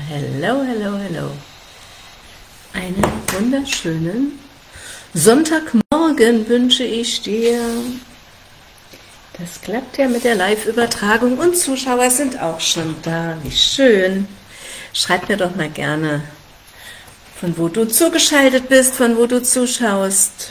Hello, hello, hello. Einen wunderschönen Sonntagmorgen wünsche ich dir. Das klappt ja mit der Live-Übertragung und Zuschauer sind auch schon da. Wie schön. Schreib mir doch mal gerne, von wo du zugeschaltet bist, von wo du zuschaust.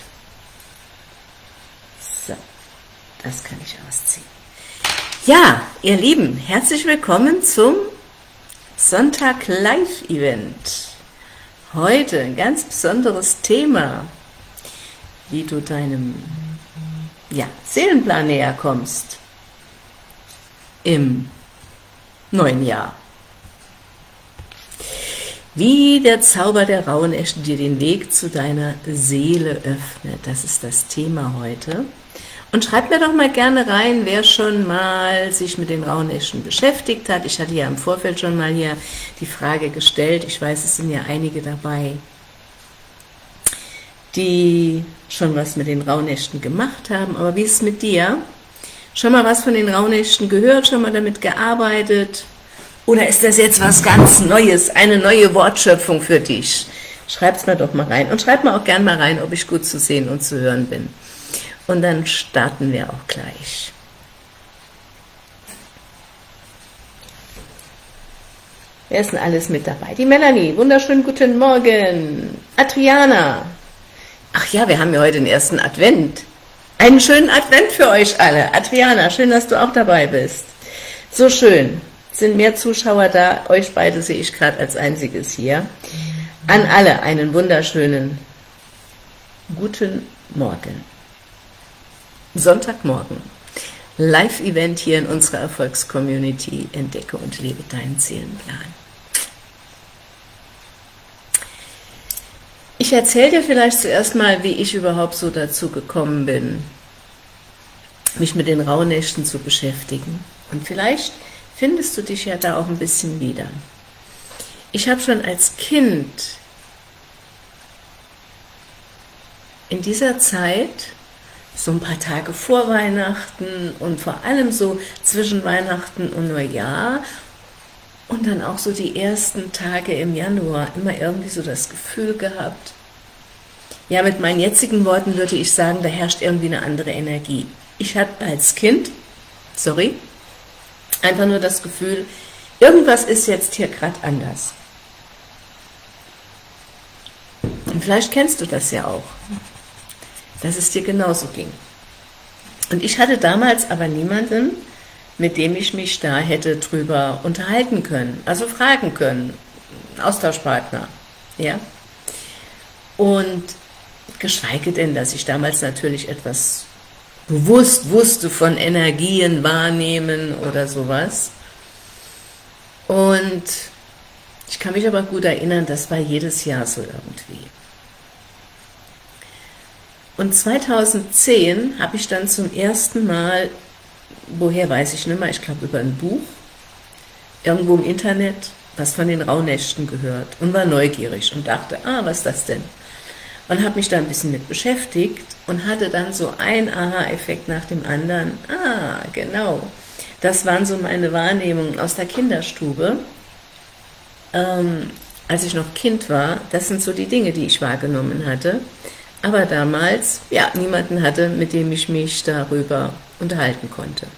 So, das kann ich ausziehen. Ja, ihr Lieben, herzlich willkommen zum Sonntag Live-Event. Heute ein ganz besonderes Thema, wie du deinem Seelenplan näher kommst im neuen Jahr. Wie der Zauber der Rauhnächte dir den Weg zu deiner Seele öffnet, das ist das Thema heute. Und schreibt mir doch mal gerne rein, wer schon mal sich mit den Rauhnächten beschäftigt hat. Ich hatte ja im Vorfeld schon mal hier die Frage gestellt. Ich weiß, es sind ja einige dabei, die schon was mit den Rauhnächten gemacht haben. Aber wie ist es mit dir? Schon mal was von den Rauhnächten gehört? Schon mal damit gearbeitet? Oder ist das jetzt was ganz Neues, eine neue Wortschöpfung für dich? Schreib's mir doch mal rein. Und schreib mir auch gerne mal rein, ob ich gut zu sehen und zu hören bin. Und dann starten wir auch gleich. Wer ist denn alles mit dabei? Die Melanie, wunderschönen guten Morgen. Adriana. Ach ja, wir haben ja heute den ersten Advent. Einen schönen Advent für euch alle. Adriana, schön, dass du auch dabei bist. So schön. Sind mehr Zuschauer da. Euch beide sehe ich gerade als einziges hier. An alle einen wunderschönen guten Morgen. Sonntagmorgen, Live-Event hier in unserer Erfolgscommunity, entdecke und lebe deinen Seelenplan. Ich erzähle dir vielleicht zuerst mal, wie ich überhaupt so dazu gekommen bin, mich mit den Rauhnächten zu beschäftigen. Und vielleicht findest du dich ja da auch ein bisschen wieder. Ich habe schon als Kind in dieser Zeit, so ein paar Tage vor Weihnachten und vor allem so zwischen Weihnachten und Neujahr und dann auch so die ersten Tage im Januar immer irgendwie so das Gefühl gehabt, ja, mit meinen jetzigen Worten würde ich sagen, da herrscht irgendwie eine andere Energie. Ich hatte als Kind, einfach nur das Gefühl, irgendwas ist jetzt hier gerade anders. Und vielleicht kennst du das ja auch, dass es dir genauso ging. Und ich hatte damals aber niemanden, mit dem ich mich da hätte drüber unterhalten können, also fragen können, Austauschpartner, ja. Und geschweige denn, dass ich damals natürlich etwas bewusst wusste von Energien wahrnehmen oder sowas. Und ich kann mich aber gut erinnern, das war jedes Jahr so irgendwie. Und 2010 habe ich dann zum ersten Mal, woher weiß ich nicht mehr, ich glaube über ein Buch, irgendwo im Internet, was von den Rauhnächten gehört und war neugierig und dachte, was ist das denn? Und habe mich da ein bisschen mit beschäftigt und hatte dann so einen Aha-Effekt nach dem anderen. Genau, das waren so meine Wahrnehmungen aus der Kinderstube, als ich noch Kind war. Das sind so die Dinge, die ich wahrgenommen hatte. Aber damals, niemanden hatte, mit dem ich mich darüber unterhalten konnte.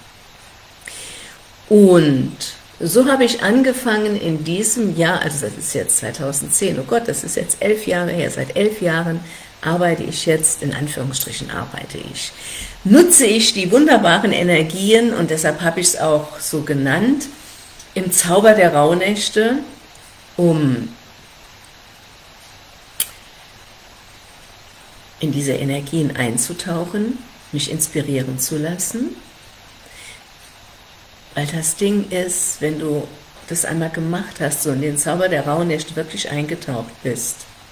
Und so habe ich angefangen in diesem Jahr, also das ist jetzt 2010, oh Gott, das ist jetzt 11 Jahre her, seit 11 Jahren arbeite ich jetzt, in Anführungsstrichen nutze ich die wunderbaren Energien, und deshalb habe ich es auch so genannt, im Zauber der Rauhnächte, um in diese Energien einzutauchen, mich inspirieren zu lassen. Weil das Ding ist, wenn du das einmal gemacht hast, so in den Zauber der Rauhnächte wirklich eingetaucht bist,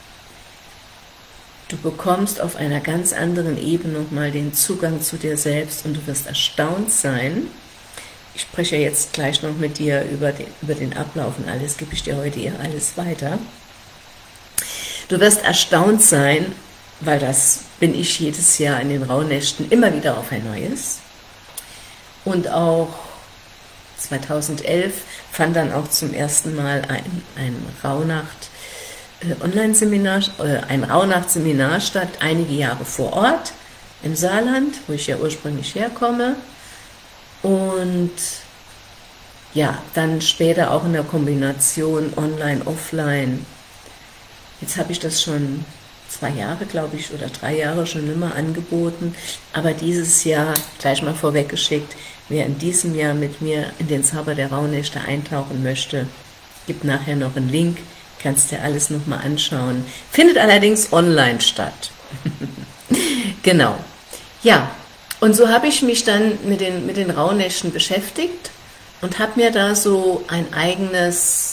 du bekommst auf einer ganz anderen Ebene nochmal den Zugang zu dir selbst und du wirst erstaunt sein. Ich spreche jetzt gleich noch mit dir über den Ablauf und alles, gebe ich dir heute hier alles weiter. Du wirst erstaunt sein, weil das bin ich jedes Jahr in den Rauhnächten immer wieder auf ein neues. Und auch 2011 fand dann auch zum ersten Mal ein Rauhnacht-Online-Seminar, ein Rauhnacht-Seminar statt, einige Jahre vor Ort im Saarland, wo ich ja ursprünglich herkomme. Und ja, dann später auch in der Kombination Online, Offline. Jetzt habe ich das schon 2 Jahre, glaube ich, oder 3 Jahre schon immer angeboten. Aber dieses Jahr, gleich mal vorweggeschickt, wer in diesem Jahr mit mir in den Zauber der Rauhnächte eintauchen möchte, gibt nachher noch einen Link, kannst dir alles nochmal anschauen. Findet allerdings online statt. Genau. Ja, und so habe ich mich dann mit den Rauhnächten beschäftigt und habe mir da so eine eigene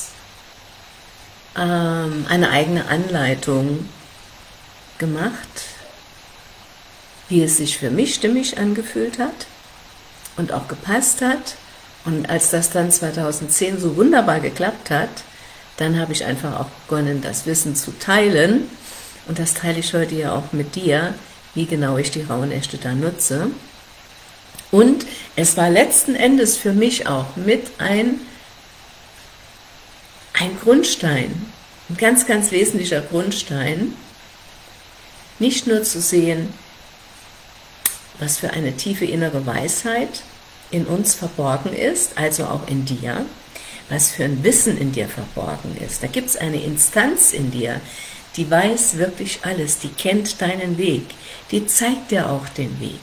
Anleitung gemacht, wie es sich für mich stimmig angefühlt hat und auch gepasst hat. Und als das dann 2010 so wunderbar geklappt hat, dann habe ich einfach auch begonnen, das Wissen zu teilen. Und das teile ich heute ja auch mit dir, wie genau ich die Rauhnächte da nutze. Und es war letzten Endes für mich auch mit ein Grundstein, ein ganz, ganz wesentlicher Grundstein, nicht nur zu sehen, was für eine tiefe innere Weisheit in uns verborgen ist, also auch in dir, was für ein Wissen in dir verborgen ist. Da gibt es eine Instanz in dir, die weiß wirklich alles, die kennt deinen Weg, die zeigt dir auch den Weg.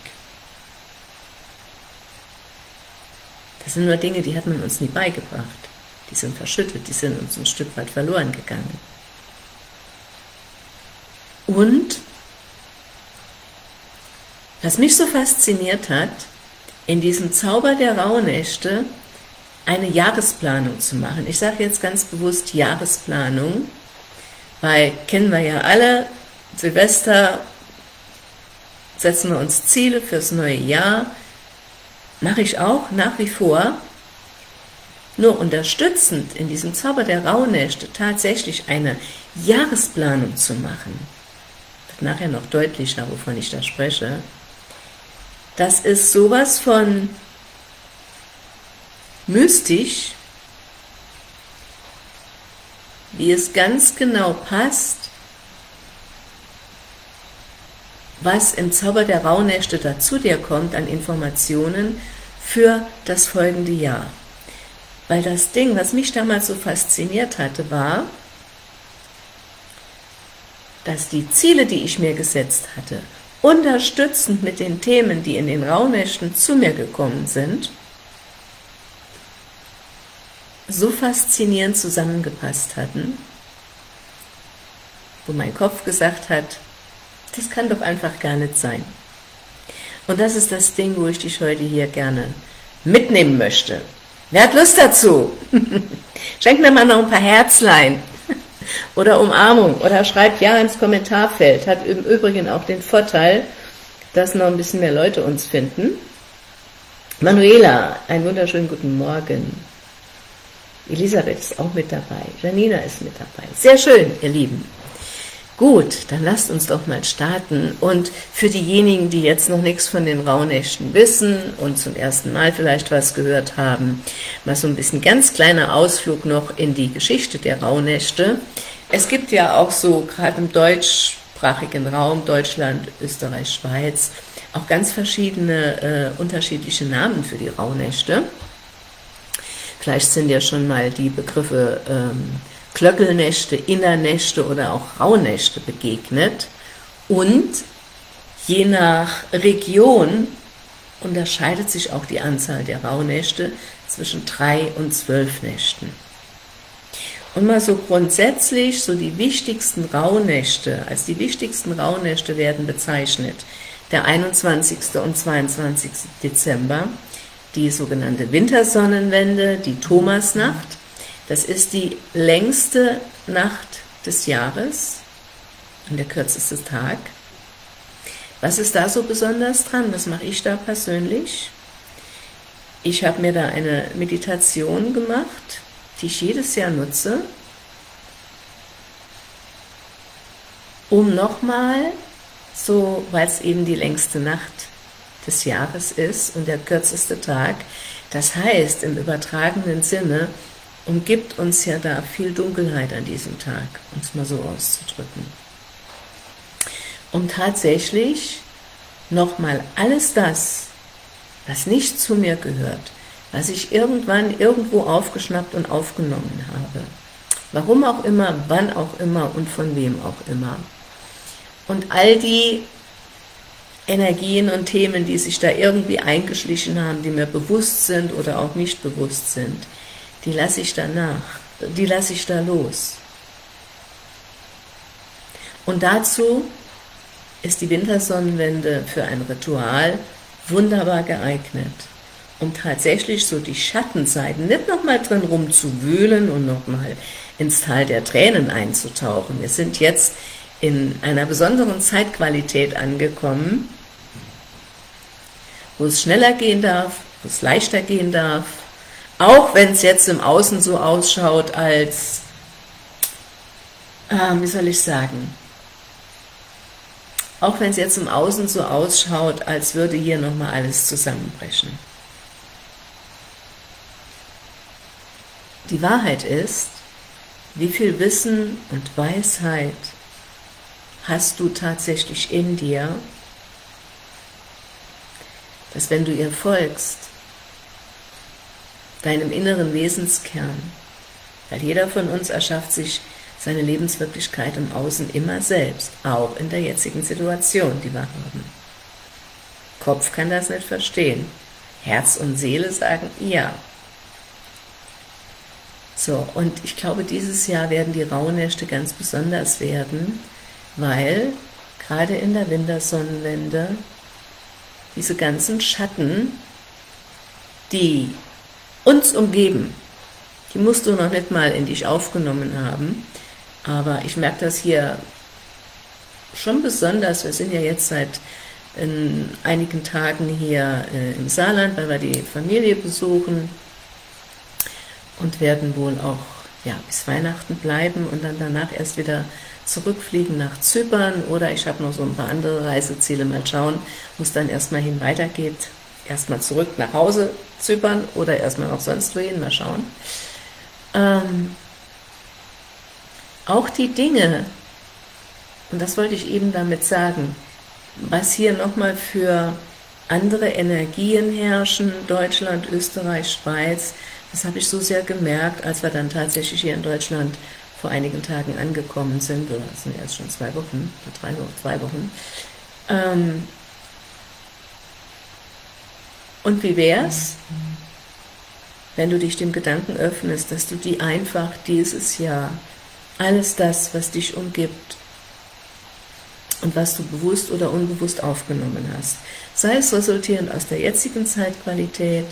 Das sind nur Dinge, die hat man uns nie beigebracht. Die sind verschüttet, die sind uns ein Stück weit verloren gegangen. Und was mich so fasziniert hat, in diesem Zauber der Rauhnächte eine Jahresplanung zu machen. Ich sage jetzt ganz bewusst Jahresplanung, weil kennen wir ja alle, Silvester setzen wir uns Ziele fürs neue Jahr, mache ich auch nach wie vor, nur unterstützend in diesem Zauber der Rauhnächte tatsächlich eine Jahresplanung zu machen. Wird nachher noch deutlicher, wovon ich da spreche. Das ist sowas von mystisch, wie es ganz genau passt, was im Zauber der Rauhnächte dazu dir kommt an Informationen für das folgende Jahr. Weil das Ding, was mich damals so fasziniert hatte, war, dass die Ziele, die ich mir gesetzt hatte, unterstützend mit den Themen, die in den Rauhnächten zu mir gekommen sind, so faszinierend zusammengepasst hatten, wo mein Kopf gesagt hat, das kann doch einfach gar nicht sein. Und das ist das Ding, wo ich dich heute hier gerne mitnehmen möchte. Wer hat Lust dazu? Schenk mir mal noch ein paar Herzlein oder Umarmung oder schreibt ja ins Kommentarfeld. Hat im Übrigen auch den Vorteil, dass noch ein bisschen mehr Leute uns finden. Manuela, einen wunderschönen guten Morgen. Elisabeth ist auch mit dabei. Janina ist mit dabei. Sehr schön, ihr Lieben. Gut, dann lasst uns doch mal starten. Und für diejenigen, die jetzt noch nichts von den Rauhnächten wissen und zum ersten Mal vielleicht was gehört haben, mal so ein bisschen ganz kleiner Ausflug noch in die Geschichte der Rauhnächte. Es gibt ja auch so, gerade im deutschsprachigen Raum, Deutschland, Österreich, Schweiz, auch ganz verschiedene, unterschiedliche Namen für die Rauhnächte. Vielleicht sind ja schon mal die Begriffe Klöckelnächte, Innernächte oder auch Rauhnächte begegnet. Und je nach Region unterscheidet sich auch die Anzahl der Rauhnächte zwischen 3 und 12 Nächten. Und mal so grundsätzlich, so die wichtigsten Rauhnächte, als die wichtigsten Rauhnächte werden bezeichnet, der 21. und 22. Dezember, die sogenannte Wintersonnenwende, die Thomasnacht. Das ist die längste Nacht des Jahres und der kürzeste Tag. Was ist da so besonders dran? Was mache ich da persönlich? Ich habe mir da eine Meditation gemacht, die ich jedes Jahr nutze, um nochmal, so, weil es eben die längste Nacht des Jahres ist und der kürzeste Tag, Das heißt, im übertragenen Sinne umgibt uns ja da viel Dunkelheit an diesem Tag, um es mal so auszudrücken. Um tatsächlich nochmal alles das, was nicht zu mir gehört, was ich irgendwann irgendwo aufgeschnappt und aufgenommen habe, warum auch immer, wann auch immer und von wem auch immer, und all die Energien und Themen, die sich da irgendwie eingeschlichen haben, die mir bewusst sind oder auch nicht bewusst sind, die lasse ich danach, die lasse ich da los. Und dazu ist die Wintersonnenwende für ein Ritual wunderbar geeignet, um tatsächlich so die Schattenseiten nicht nochmal drin rumzuwühlen und nochmal ins Tal der Tränen einzutauchen. Wir sind jetzt in einer besonderen Zeitqualität angekommen, wo es schneller gehen darf, wo es leichter gehen darf, auch wenn es jetzt im Außen so ausschaut, als, wie soll ich sagen, auch wenn es jetzt im Außen so ausschaut, als würde hier nochmal alles zusammenbrechen. Die Wahrheit ist, wie viel Wissen und Weisheit hast du tatsächlich in dir, dass wenn du ihr folgst, deinem inneren Wesenskern, weil jeder von uns erschafft sich seine Lebenswirklichkeit im Außen immer selbst, auch in der jetzigen Situation, die wir haben. Kopf kann das nicht verstehen, Herz und Seele sagen ja. So, und ich glaube, dieses Jahr werden die Rauhnächte ganz besonders werden, weil gerade in der Wintersonnenwende diese ganzen Schatten, die uns umgeben, die musst du noch nicht mal in dich aufgenommen haben, aber ich merke das hier schon besonders. Wir sind ja jetzt seit einigen Tagen hier im Saarland, weil wir die Familie besuchen und werden wohl auch bis Weihnachten bleiben und dann danach erst wieder zurückfliegen nach Zypern, oder ich habe noch so ein paar andere Reiseziele, mal schauen, wo es dann erstmal hin weitergeht. Erstmal zurück nach Hause, Zypern, oder erstmal noch sonst wohin, mal schauen. Auch die Dinge, und das wollte ich eben damit sagen, was hier nochmal für andere Energien herrschen, Deutschland, Österreich, Schweiz, das habe ich so sehr gemerkt, als wir dann tatsächlich hier in Deutschland vor einigen Tagen angekommen sind, oder das sind erst schon 2 Wochen, oder 3 Wochen. Und wie wär's, wenn du dich dem Gedanken öffnest, dass du dir einfach dieses Jahr alles das, was dich umgibt und was du bewusst oder unbewusst aufgenommen hast, sei es resultierend aus der jetzigen Zeitqualität,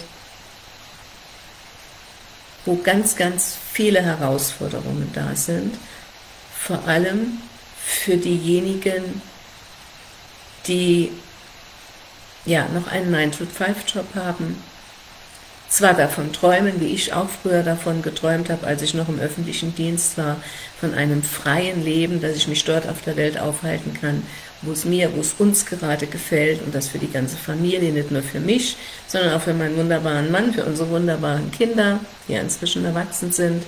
wo ganz, ganz viele Herausforderungen da sind, vor allem für diejenigen, die noch einen 9-to-5-Job haben, zwar davon träumen, wie ich auch früher davon geträumt habe, als ich noch im öffentlichen Dienst war, von einem freien Leben, dass ich mich dort auf der Welt aufhalten kann, wo es uns gerade gefällt, und das für die ganze Familie, nicht nur für mich, sondern auch für meinen wunderbaren Mann, für unsere wunderbaren Kinder, die ja inzwischen erwachsen sind.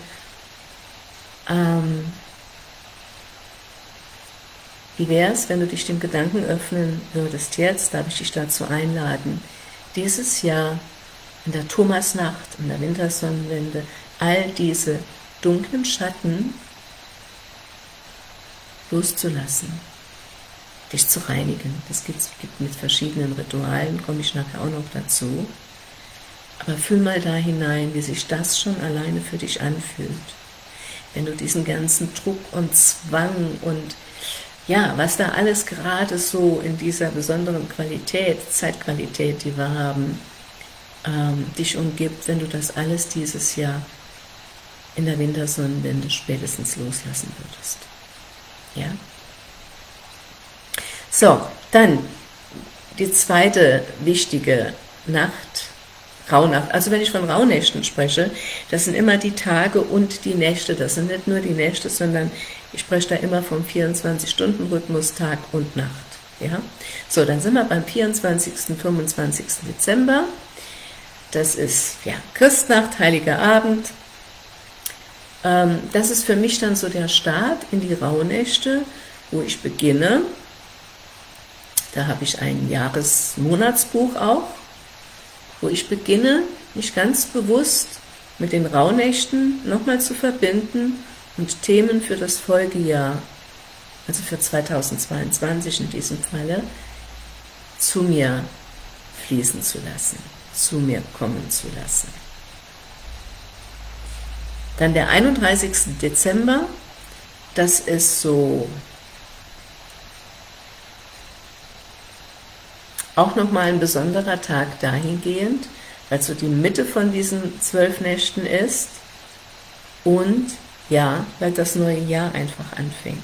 Wie wäre es, wenn du dich dem Gedanken öffnen würdest jetzt, darf ich dich dazu einladen, dieses Jahr in der Thomasnacht, in der Wintersonnenwende, all diese dunklen Schatten loszulassen, dich zu reinigen. Das gibt mit verschiedenen Ritualen, komme ich nachher auch noch dazu. Aber fühl mal da hinein, wie sich das schon alleine für dich anfühlt. Wenn du diesen ganzen Druck und Zwang und was da alles gerade so in dieser besonderen Zeitqualität, die wir haben, dich umgibt, wenn du das alles dieses Jahr in der Wintersonnenwende spätestens loslassen würdest. Ja? So, dann die zweite wichtige Nacht, Rauhnacht. Also wenn ich von Rauhnächten spreche, das sind immer die Tage und die Nächte. Das sind nicht nur die Nächte, sondern ich spreche da immer vom 24-Stunden-Rhythmus, Tag und Nacht. Ja? So, dann sind wir beim 24. 25. Dezember. das ist ja Christnacht, Heiliger Abend. Das ist für mich dann so der Start in die Rauhnächte, wo ich beginne. Da habe ich ein Jahresmonatsbuch auch, wo ich beginne, mich ganz bewusst mit den Rauhnächten nochmal zu verbinden und Themen für das Folgejahr, also für 2022 in diesem Falle, zu mir fließen zu lassen, zu mir kommen zu lassen. Dann der 31. Dezember, das ist so auch nochmal ein besonderer Tag dahingehend, weil so die Mitte von diesen 12 Nächten ist und ja, weil das neue Jahr einfach anfängt.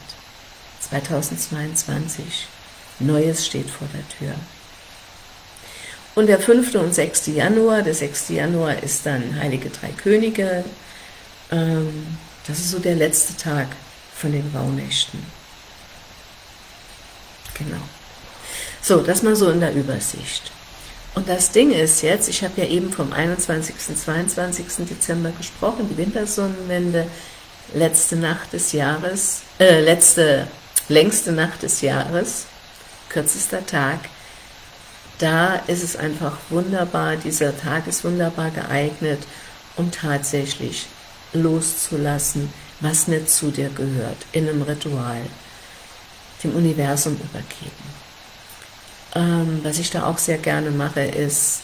2022. Neues steht vor der Tür. Und der 5. und 6. Januar, der 6. Januar ist dann Heilige Drei Könige. Das ist so der letzte Tag von den Rauhnächten. Genau. So, das mal so in der Übersicht. Und das Ding ist jetzt, ich habe ja eben vom 21. und 22. Dezember gesprochen, die Wintersonnenwende, letzte Nacht des Jahres, längste Nacht des Jahres, kürzester Tag. Da ist es einfach wunderbar, dieser Tag ist wunderbar geeignet, um tatsächlich loszulassen, was nicht zu dir gehört, in einem Ritual, dem Universum übergeben. Was ich da auch sehr gerne mache, ist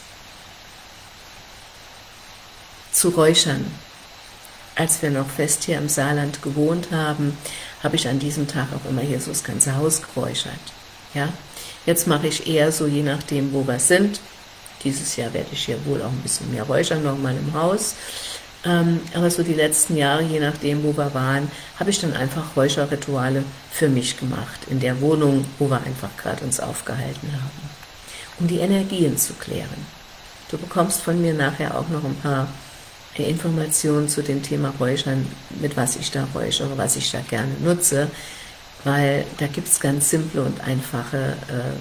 zu räuchern. Als wir noch fest hier im Saarland gewohnt haben, habe ich an diesem Tag auch immer hier so das ganze Haus geräuchert. Ja? Jetzt mache ich eher so, je nachdem, wo wir sind. Dieses Jahr werde ich hier wohl auch ein bisschen mehr räuchern, nochmal im Haus. Aber so die letzten Jahre, je nachdem, wo wir waren, habe ich dann einfach Räucherrituale für mich gemacht, in der Wohnung, wo wir einfach gerade uns aufgehalten haben, um die Energien zu klären. Du bekommst von mir nachher auch noch ein paar Informationen zu dem Thema Räuchern, mit was ich da räuchere, was ich da gerne nutze, weil da gibt es ganz simple und einfache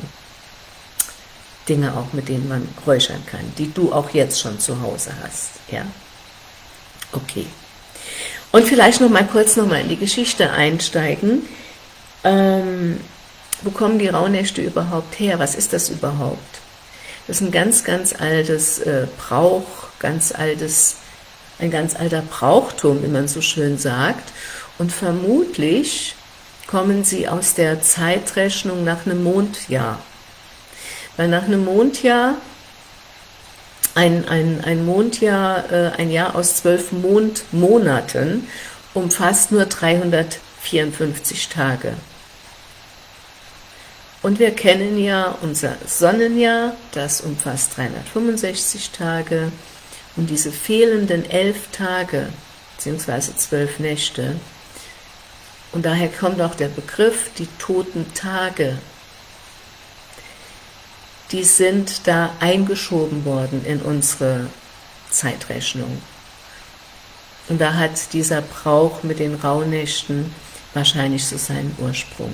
Dinge auch, mit denen man räuchern kann, die du auch jetzt schon zu Hause hast, ja? Okay. Und vielleicht noch mal kurz in die Geschichte einsteigen. Wo kommen die Rauhnächte überhaupt her? Was ist das überhaupt? Das ist ein ganz, ganz altes Brauch, ein ganz alter Brauchtum, wie man so schön sagt. Und vermutlich kommen sie aus der Zeitrechnung nach einem Mondjahr. Weil nach einem Mondjahr ein Mondjahr, ein Jahr aus 12 Mondmonaten, umfasst nur 354 Tage. Und wir kennen ja unser Sonnenjahr, das umfasst 365 Tage. Und diese fehlenden 11 Tage, beziehungsweise 12 Nächte, und daher kommt auch der Begriff, die toten Tage, die sind da eingeschoben worden in unsere Zeitrechnung. Und da hat dieser Brauch mit den Rauhnächten wahrscheinlich so seinen Ursprung.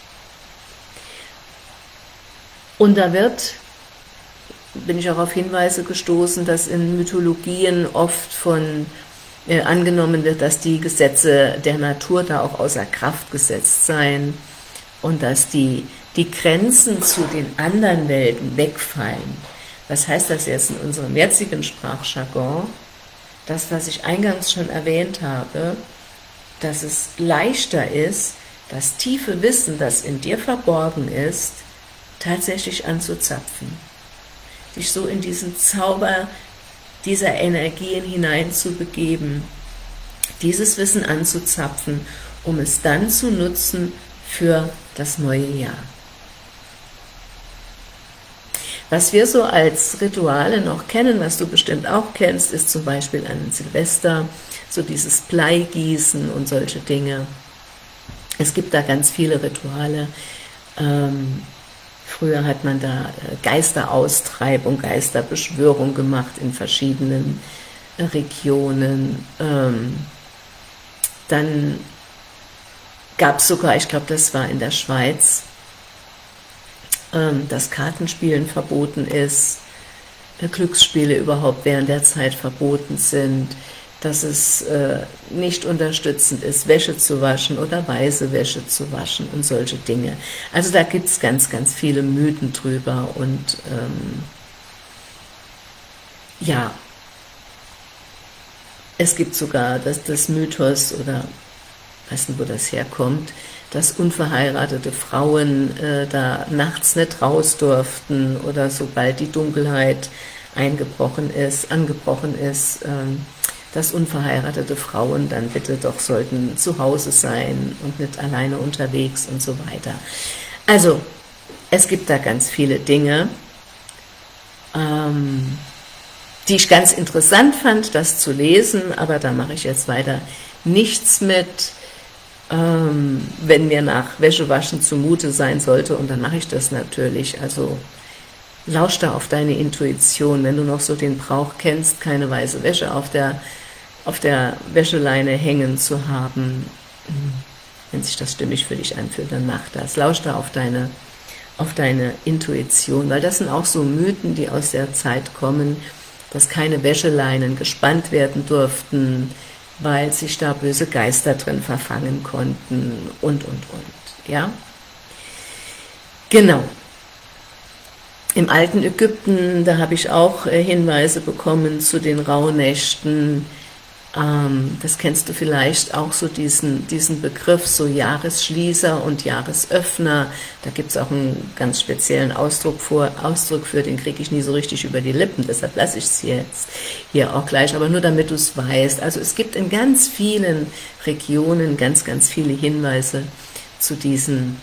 Und da bin ich auch auf Hinweise gestoßen, dass in Mythologien oft angenommen wird, dass die Gesetze der Natur da auch außer Kraft gesetzt seien und dass die Grenzen zu den anderen Welten wegfallen. Was heißt das jetzt in unserem jetzigen Sprachjargon? Das, was ich eingangs schon erwähnt habe, dass es leichter ist, das tiefe Wissen, das in dir verborgen ist, tatsächlich anzuzapfen. Dich so in diesen Zauber dieser Energien hineinzubegeben, dieses Wissen anzuzapfen, um es dann zu nutzen für das neue Jahr. Was wir so als Rituale noch kennen, was du bestimmt auch kennst, ist zum Beispiel an Silvester, so dieses Bleigießen und solche Dinge. Es gibt da ganz viele Rituale. Früher hat man da Geisteraustreibung, Geisterbeschwörung gemacht in verschiedenen Regionen. Dann gab es sogar, ich glaube, das war in der Schweiz, dass Kartenspielen verboten ist. Glücksspiele überhaupt während der Zeit verboten sind, dass es nicht unterstützend ist, Wäsche zu waschen oder weiße Wäsche zu waschen und solche Dinge. Also da gibt es ganz, ganz viele Mythen drüber und ja, es gibt sogar das Mythos, oder ich weiß nicht, wo das herkommt, dass unverheiratete Frauen da nachts nicht raus durften oder sobald die Dunkelheit angebrochen ist, dass unverheiratete Frauen dann bitte doch sollten zu Hause sein und nicht alleine unterwegs und so weiter. Also, es gibt da ganz viele Dinge, die ich ganz interessant fand, das zu lesen, aber da mache ich jetzt weiter nichts mit. Wenn mir nach Wäschewaschen zumute sein sollte, und dann mache ich das natürlich, also lausch da auf deine Intuition, wenn du noch so den Brauch kennst, keine weiße Wäsche auf der Wäscheleine hängen zu haben, wenn sich das stimmig für dich anfühlt, dann mach das, lausch da auf deine Intuition, weil das sind auch so Mythen, die aus der Zeit kommen, dass keine Wäscheleinen gespannt werden durften, weil sich da böse Geister drin verfangen konnten und, ja. Genau. Im alten Ägypten, da habe ich auch Hinweise bekommen zu den Rauhnächten. Das kennst du vielleicht auch, so diesen Begriff, so Jahresschließer und Jahresöffner. Da gibt es auch einen ganz speziellen Ausdruck für, den kriege ich nie so richtig über die Lippen, deshalb lasse ich es jetzt hier auch gleich, aber nur damit du es weißt. Also es gibt in ganz vielen Regionen ganz, ganz viele Hinweise zu diesen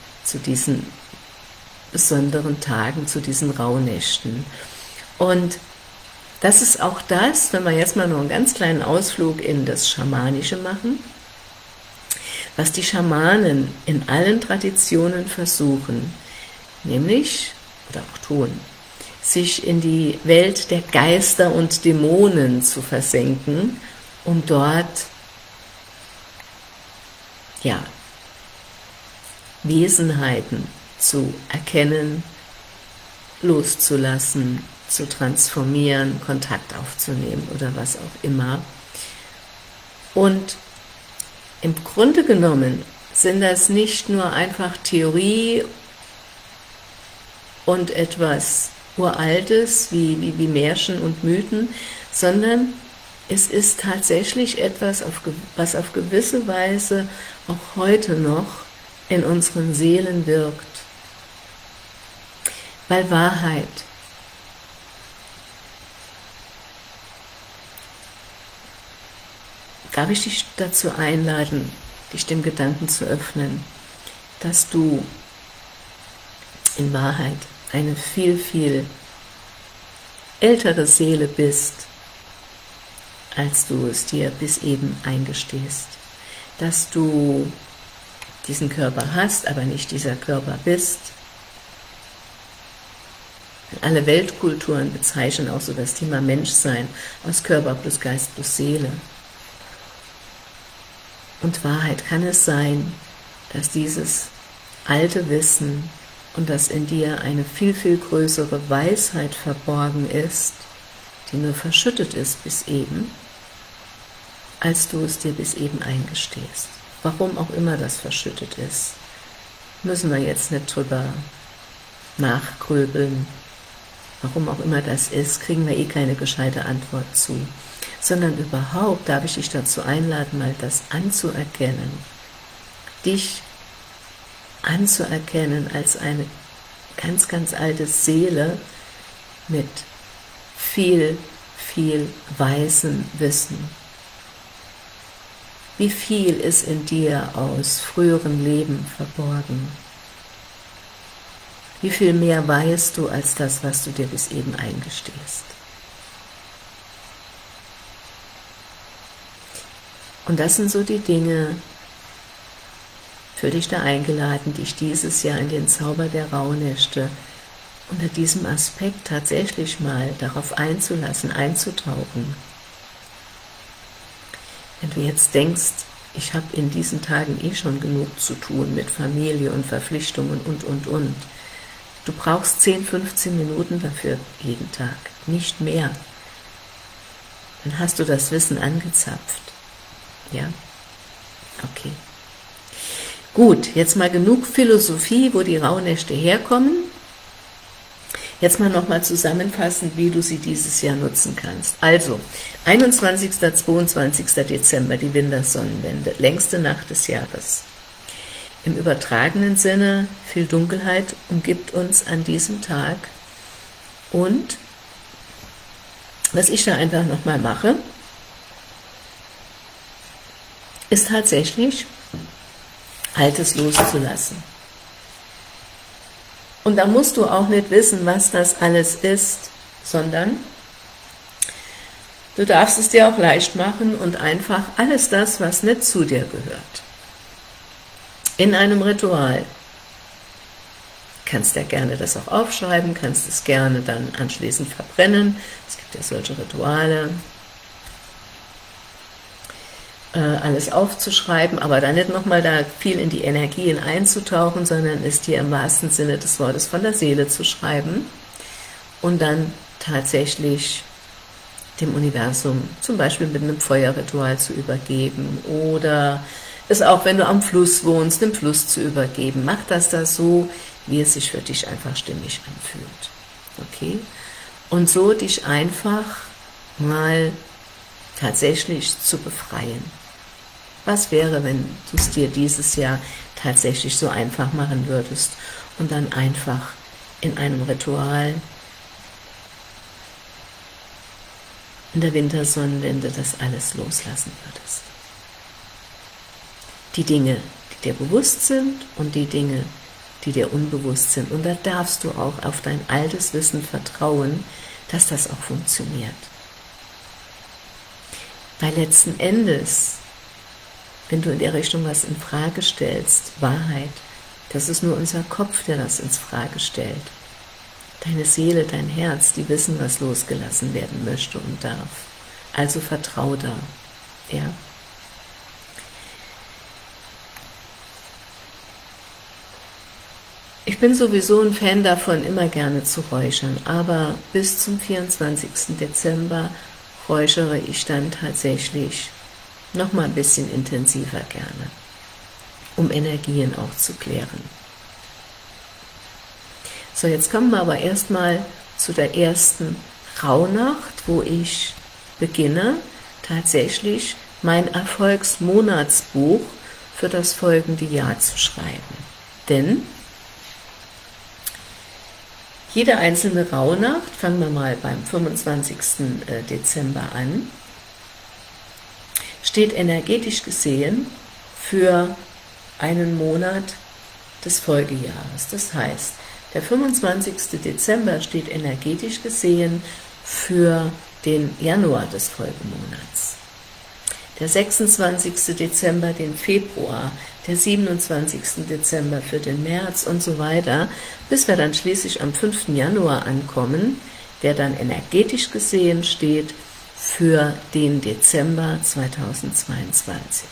besonderen Tagen, zu diesen Rauhnächten. Und das ist auch das, wenn wir jetzt mal nur einen ganz kleinen Ausflug in das Schamanische machen, was die Schamanen in allen Traditionen versuchen, nämlich, oder auch tun, sich in die Welt der Geister und Dämonen zu versenken, um dort, ja, Wesenheiten zu erkennen, loszulassen, zu transformieren, Kontakt aufzunehmen oder was auch immer. Und im Grunde genommen sind das nicht nur einfach Theorie und etwas Uraltes wie Märchen und Mythen, sondern es ist tatsächlich etwas, was auf gewisse Weise auch heute noch in unseren Seelen wirkt. Weil Wahrheit, darf ich dich dazu einladen, dich dem Gedanken zu öffnen, dass du in Wahrheit eine viel, viel ältere Seele bist, als du es dir bis eben eingestehst. Dass du diesen Körper hast, aber nicht dieser Körper bist. Alle Weltkulturen bezeichnen auch so das Thema Menschsein aus Körper plus Geist plus Seele. Und Wahrheit, kann es sein, dass dieses alte Wissen und dass in dir eine viel, viel größere Weisheit verborgen ist, die nur verschüttet ist bis eben, als du es dir bis eben eingestehst. Warum auch immer das verschüttet ist, müssen wir jetzt nicht drüber nachgrübeln. Warum auch immer das ist, kriegen wir keine gescheite Antwort zu. Sondern überhaupt darf ich dich dazu einladen, mal das anzuerkennen. Dich anzuerkennen als eine ganz, ganz alte Seele mit viel, viel weisem Wissen. Wie viel ist in dir aus früheren Leben verborgen? Wie viel mehr weißt du als das, was du dir bis eben eingestehst? Und das sind so die Dinge, fühl dich da eingeladen, dich dieses Jahr in den Zauber der Rauhnächte unter diesem Aspekt tatsächlich mal darauf einzulassen, einzutauchen. Wenn du jetzt denkst, ich habe in diesen Tagen schon genug zu tun mit Familie und Verpflichtungen und, Du brauchst 10, 15 Minuten dafür jeden Tag, nicht mehr. Dann hast du das Wissen angezapft. Ja? Okay. Gut, jetzt mal genug Philosophie, wo die Rauhnächte herkommen. Jetzt mal nochmal zusammenfassen, wie du sie dieses Jahr nutzen kannst. Also, 21. 22. Dezember, die Wintersonnenwende, längste Nacht des Jahres. Im übertragenen Sinne, viel Dunkelheit umgibt uns an diesem Tag. Und was ich da einfach nochmal mache, ist tatsächlich, Altes loszulassen. Und da musst du auch nicht wissen, was das alles ist, sondern du darfst es dir auch leicht machen und einfach alles das, was nicht zu dir gehört, in einem Ritual. Kannst ja gerne das auch aufschreiben, kannst es gerne dann anschließend verbrennen. Es gibt ja solche Rituale, alles aufzuschreiben, aber dann nicht nochmal da viel in die Energien einzutauchen, sondern es dir im wahrsten Sinne des Wortes von der Seele zu schreiben und dann tatsächlich dem Universum zum Beispiel mit einem Feuerritual zu übergeben oder es auch, wenn du am Fluss wohnst, dem Fluss zu übergeben. Mach das da so, wie es sich für dich einfach stimmig anfühlt. Okay? Und so dich einfach mal tatsächlich zu befreien. Was wäre, wenn du es dir dieses Jahr tatsächlich so einfach machen würdest und dann einfach in einem Ritual in der Wintersonnenwende das alles loslassen würdest? Die Dinge, die dir bewusst sind und die Dinge, die dir unbewusst sind. Und da darfst du auch auf dein altes Wissen vertrauen, dass das auch funktioniert. Weil letzten Endes, wenn du in der Richtung was in Frage stellst, Wahrheit, das ist nur unser Kopf, der das ins Frage stellt. Deine Seele, dein Herz, die wissen, was losgelassen werden möchte und darf. Also vertrau da. Ja? Ich bin sowieso ein Fan davon, immer gerne zu räuchern, aber bis zum 24. Dezember räuchere ich dann tatsächlich noch mal ein bisschen intensiver gerne, um Energien auch zu klären. So, jetzt kommen wir aber erstmal zu der ersten Rauhnacht, wo ich beginne, tatsächlich mein Erfolgsmonatsbuch für das folgende Jahr zu schreiben. Denn jede einzelne Rauhnacht, fangen wir mal beim 25. Dezember an, steht energetisch gesehen für einen Monat des Folgejahres. Das heißt, der 25. Dezember steht energetisch gesehen für den Januar des Folgemonats. Der 26. Dezember den Februar, der 27. Dezember für den März und so weiter, bis wir dann schließlich am 5. Januar ankommen, der dann energetisch gesehen steht für den Dezember 2022.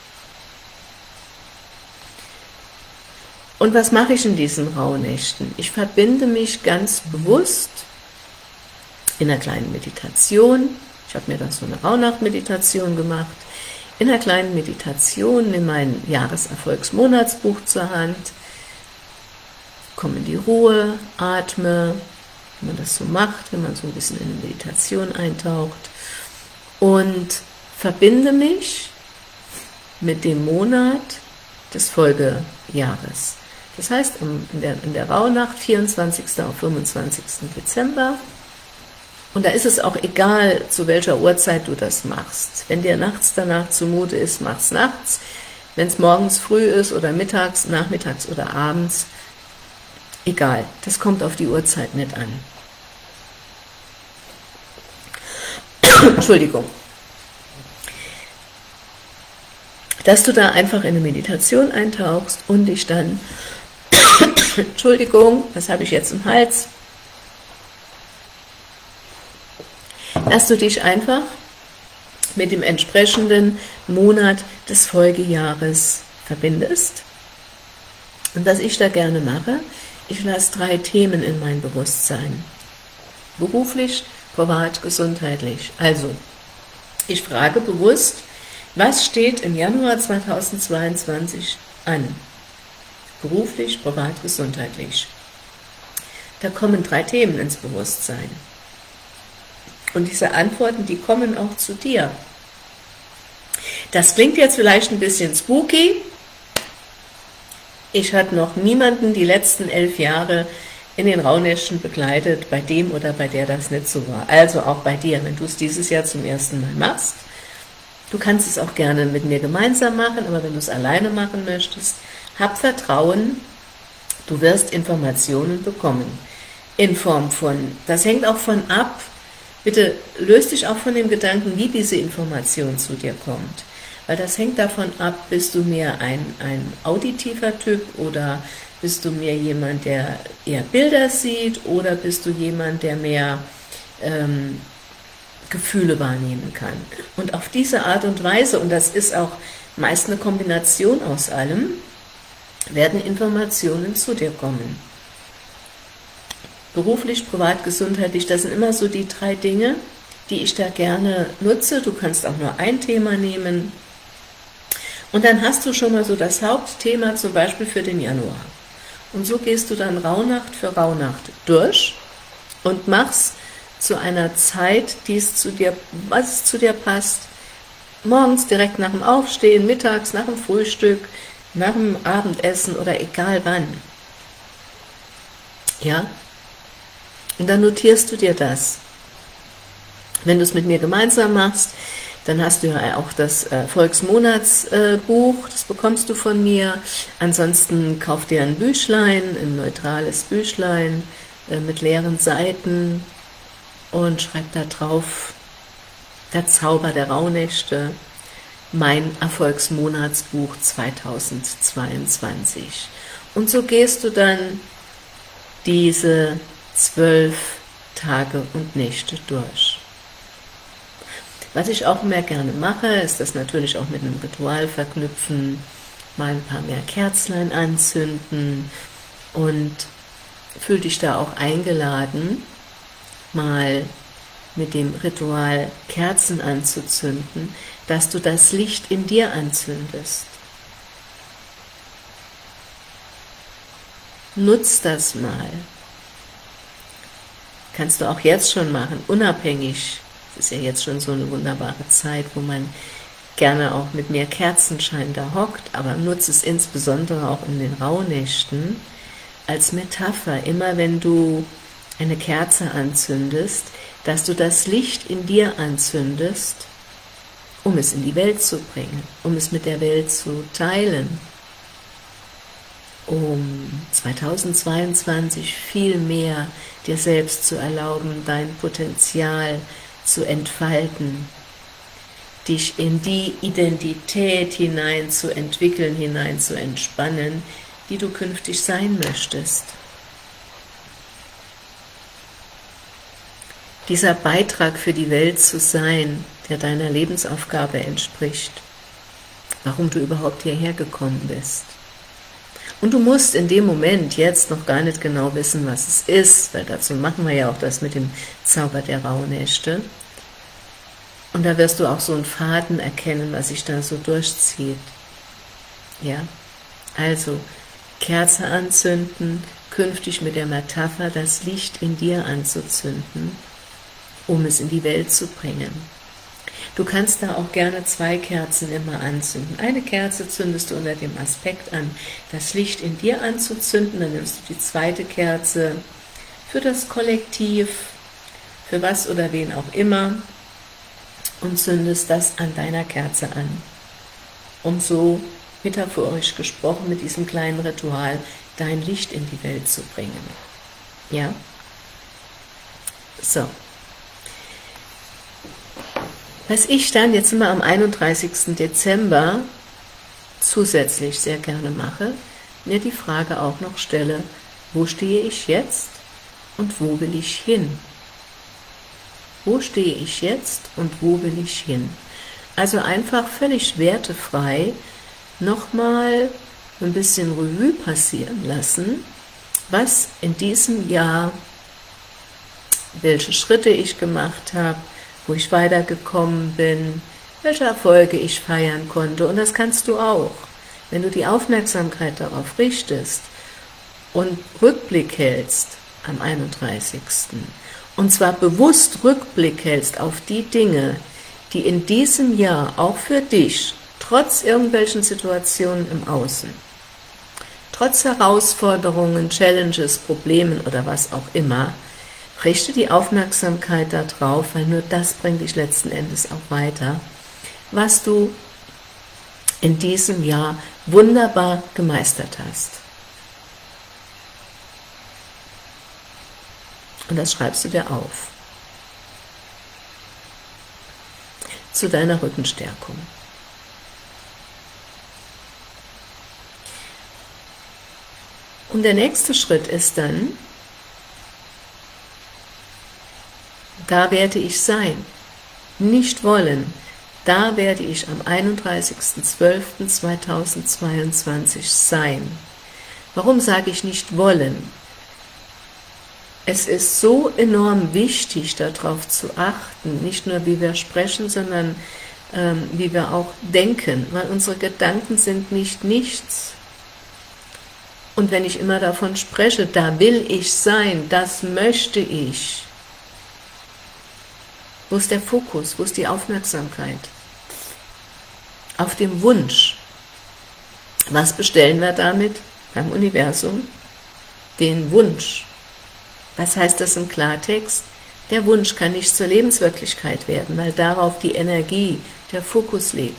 Und was mache ich in diesen Rauhnächten? Ich verbinde mich ganz bewusst in einer kleinen Meditation. Ich habe mir da so eine Rauhnacht-Meditation gemacht. In einer kleinen Meditation nehme mein Jahreserfolgsmonatsbuch zur Hand, komme in die Ruhe, atme, wie man das so macht, wenn man so ein bisschen in eine Meditation eintaucht, und verbinde mich mit dem Monat des Folgejahres. Das heißt, in der Rauhnacht, 24. auf 25. Dezember, und da ist es auch egal, zu welcher Uhrzeit du das machst. Wenn dir nachts danach zumute ist, mach's nachts. Wenn es morgens früh ist oder mittags, nachmittags oder abends, egal. Das kommt auf die Uhrzeit nicht an. Entschuldigung. Dass du da einfach in eine Meditation eintauchst und dich dann, Entschuldigung, was habe ich jetzt im Hals? Dass du dich einfach mit dem entsprechenden Monat des Folgejahres verbindest. Und was ich da gerne mache, Ich lasse 3 Themen in mein Bewusstsein. Beruflich, privat, gesundheitlich. Also, ich frage bewusst, was steht im Januar 2022 an? Beruflich, privat, gesundheitlich. Da kommen 3 Themen ins Bewusstsein. Und diese Antworten, die kommen auch zu dir. Das klingt jetzt vielleicht ein bisschen spooky. Ich hatte noch niemanden die letzten 11 Jahre in den Rauhnächten begleitet, bei dem oder bei der das nicht so war. Also auch bei dir, wenn du es dieses Jahr zum ersten Mal machst. Du kannst es auch gerne mit mir gemeinsam machen, aber wenn du es alleine machen möchtest, hab Vertrauen, du wirst Informationen bekommen. In Form von, das hängt auch von ab, bitte löst dich auch von dem Gedanken, wie diese Information zu dir kommt. Weil das hängt davon ab, bist du mehr ein auditiver Typ oder bist du mehr jemand, der eher Bilder sieht oder bist du jemand, der mehr Gefühle wahrnehmen kann. Und auf diese Art und Weise, und das ist auch meist eine Kombination aus allem, werden Informationen zu dir kommen. Beruflich, privat, gesundheitlich, das sind immer so die 3 Dinge, die ich da gerne nutze. Du kannst auch nur ein Thema nehmen. Und dann hast du schon mal so das Hauptthema zum Beispiel für den Januar. Und so gehst du dann Rauhnacht für Rauhnacht durch und machst zu einer Zeit, was zu dir passt, morgens direkt nach dem Aufstehen, mittags nach dem Frühstück, nach dem Abendessen oder egal wann. Ja? Und dann notierst du dir das. Wenn du es mit mir gemeinsam machst, dann hast du ja auch das Volksmonatsbuch, das bekommst du von mir. Ansonsten kauf dir ein Büchlein, ein neutrales Büchlein mit leeren Seiten und schreib da drauf, der Zauber der Rauhnächte, mein Erfolgsmonatsbuch 2022. Und so gehst du dann diese 12 Tage und Nächte durch. Was ich auch mehr gerne mache, ist das natürlich auch mit einem Ritual verknüpfen, mal ein paar mehr Kerzlein anzünden und fühl dich da auch eingeladen, mal mit dem Ritual Kerzen anzuzünden, dass du das Licht in dir anzündest. Nutz das mal. Kannst du auch jetzt schon machen, unabhängig. Es ist ja jetzt schon so eine wunderbare Zeit, wo man gerne auch mit mehr Kerzenschein da hockt, aber nutze es insbesondere auch in den Rauhnächten als Metapher. Immer wenn du eine Kerze anzündest, dass du das Licht in dir anzündest, um es in die Welt zu bringen, um es mit der Welt zu teilen, um 2022 viel mehr dir selbst zu erlauben, dein Potenzial zu entfalten, dich in die Identität hinein zu entwickeln, hinein zu entspannen, die du künftig sein möchtest. Dieser Beitrag für die Welt zu sein, der deiner Lebensaufgabe entspricht, warum du überhaupt hierher gekommen bist. Und du musst in dem Moment jetzt noch gar nicht genau wissen, was es ist, weil dazu machen wir ja auch das mit dem Zauber der Rauhnächte. Und da wirst du auch so einen Faden erkennen, was sich da so durchzieht. Ja, also Kerze anzünden, künftig mit der Metapher das Licht in dir anzuzünden, um es in die Welt zu bringen. Du kannst da auch gerne 2 Kerzen immer anzünden. Eine Kerze zündest du unter dem Aspekt an, das Licht in dir anzuzünden, dann nimmst du die zweite Kerze für das Kollektiv, für was oder wen auch immer und zündest das an deiner Kerze an, um so metaphorisch gesprochen mit diesem kleinen Ritual dein Licht in die Welt zu bringen. Ja? So. Was ich dann jetzt immer am 31. Dezember zusätzlich sehr gerne mache, mir die Frage auch noch stelle, wo stehe ich jetzt und wo will ich hin? Wo stehe ich jetzt und wo will ich hin? Also einfach völlig wertefrei nochmal ein bisschen Revue passieren lassen, was in diesem Jahr, welche Schritte ich gemacht habe, wo ich weitergekommen bin, welche Erfolge ich feiern konnte. Und das kannst du auch, wenn du die Aufmerksamkeit darauf richtest und Rückblick hältst am 31. Und zwar bewusst Rückblick hältst auf die Dinge, die in diesem Jahr auch für dich, trotz irgendwelchen Situationen im Außen, trotz Herausforderungen, Challenges, Problemen oder was auch immer, richte die Aufmerksamkeit darauf, weil nur das bringt dich letzten Endes auch weiter, was du in diesem Jahr wunderbar gemeistert hast. Und das schreibst du dir auf. Zu deiner Rückenstärkung. Und der nächste Schritt ist dann, da werde ich sein, nicht wollen, da werde ich am 31.12.2022 sein. Warum sage ich nicht wollen? Es ist so enorm wichtig, darauf zu achten, nicht nur wie wir sprechen, sondern wie wir auch denken, weil unsere Gedanken sind nicht nichts. Und wenn ich immer davon spreche, da will ich sein, das möchte ich. Wo ist der Fokus, wo ist die Aufmerksamkeit? Auf dem Wunsch. Was bestellen wir damit beim Universum? Den Wunsch. Was heißt das im Klartext? Der Wunsch kann nicht zur Lebenswirklichkeit werden, weil darauf die Energie, der Fokus liegt.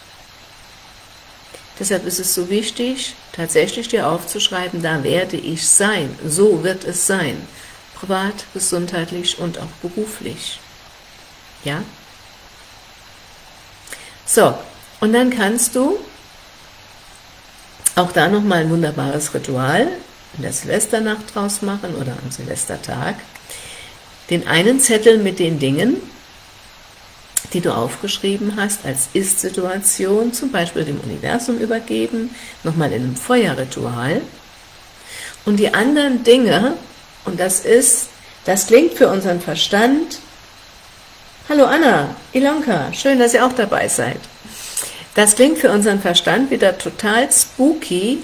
Deshalb ist es so wichtig, tatsächlich dir aufzuschreiben, da werde ich sein, so wird es sein, privat, gesundheitlich und auch beruflich. Ja? So, und dann kannst du auch da nochmal ein wunderbares Ritual in der Silvesternacht draus machen oder am Silvestertag. Den einen Zettel mit den Dingen, die du aufgeschrieben hast, als Ist-Situation, zum Beispiel dem Universum übergeben, nochmal in einem Feuerritual. Und die anderen Dinge, und das klingt für unseren Verstand, hallo Anna, Ilonka, schön, dass ihr auch dabei seid. Das klingt für unseren Verstand wieder total spooky,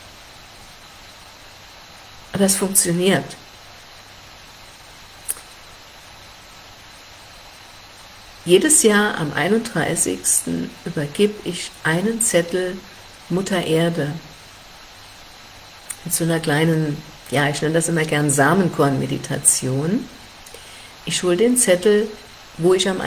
aber es funktioniert. Jedes Jahr am 31. übergebe ich einen Zettel Mutter Erde. Mit so einer kleinen, ja, ich nenne das immer gern Samenkorn-Meditation. Ich hole den Zettel, wo ich am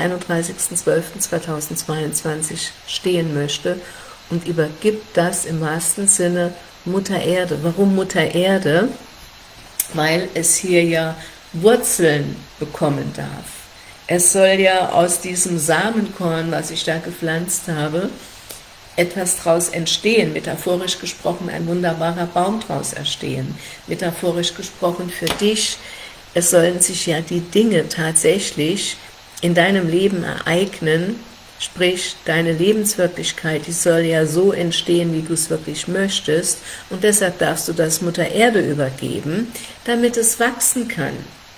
31.12.2022 stehen möchte und übergib das im wahrsten Sinne Mutter Erde. Warum Mutter Erde? Weil es hier ja Wurzeln bekommen darf. Es soll ja aus diesem Samenkorn, was ich da gepflanzt habe, etwas draus entstehen, metaphorisch gesprochen ein wunderbarer Baum draus entstehen, metaphorisch gesprochen für dich. Es sollen sich ja die Dinge tatsächlich in deinem Leben ereignen, sprich deine Lebenswirklichkeit, die soll ja so entstehen, wie du es wirklich möchtest, und deshalb darfst du das Mutter Erde übergeben, damit es wachsen kann.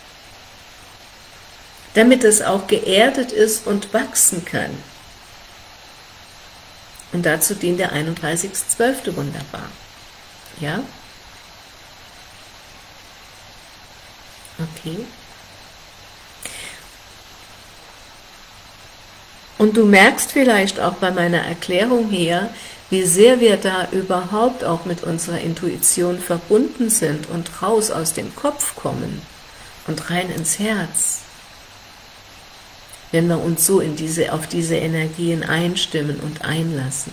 Damit es auch geerdet ist und wachsen kann. Und dazu dient der 31.12. wunderbar. Ja? Okay. Und du merkst vielleicht auch bei meiner Erklärung hier, wie sehr wir da überhaupt auch mit unserer Intuition verbunden sind und raus aus dem Kopf kommen und rein ins Herz. Wenn wir uns so auf diese Energien einstimmen und einlassen.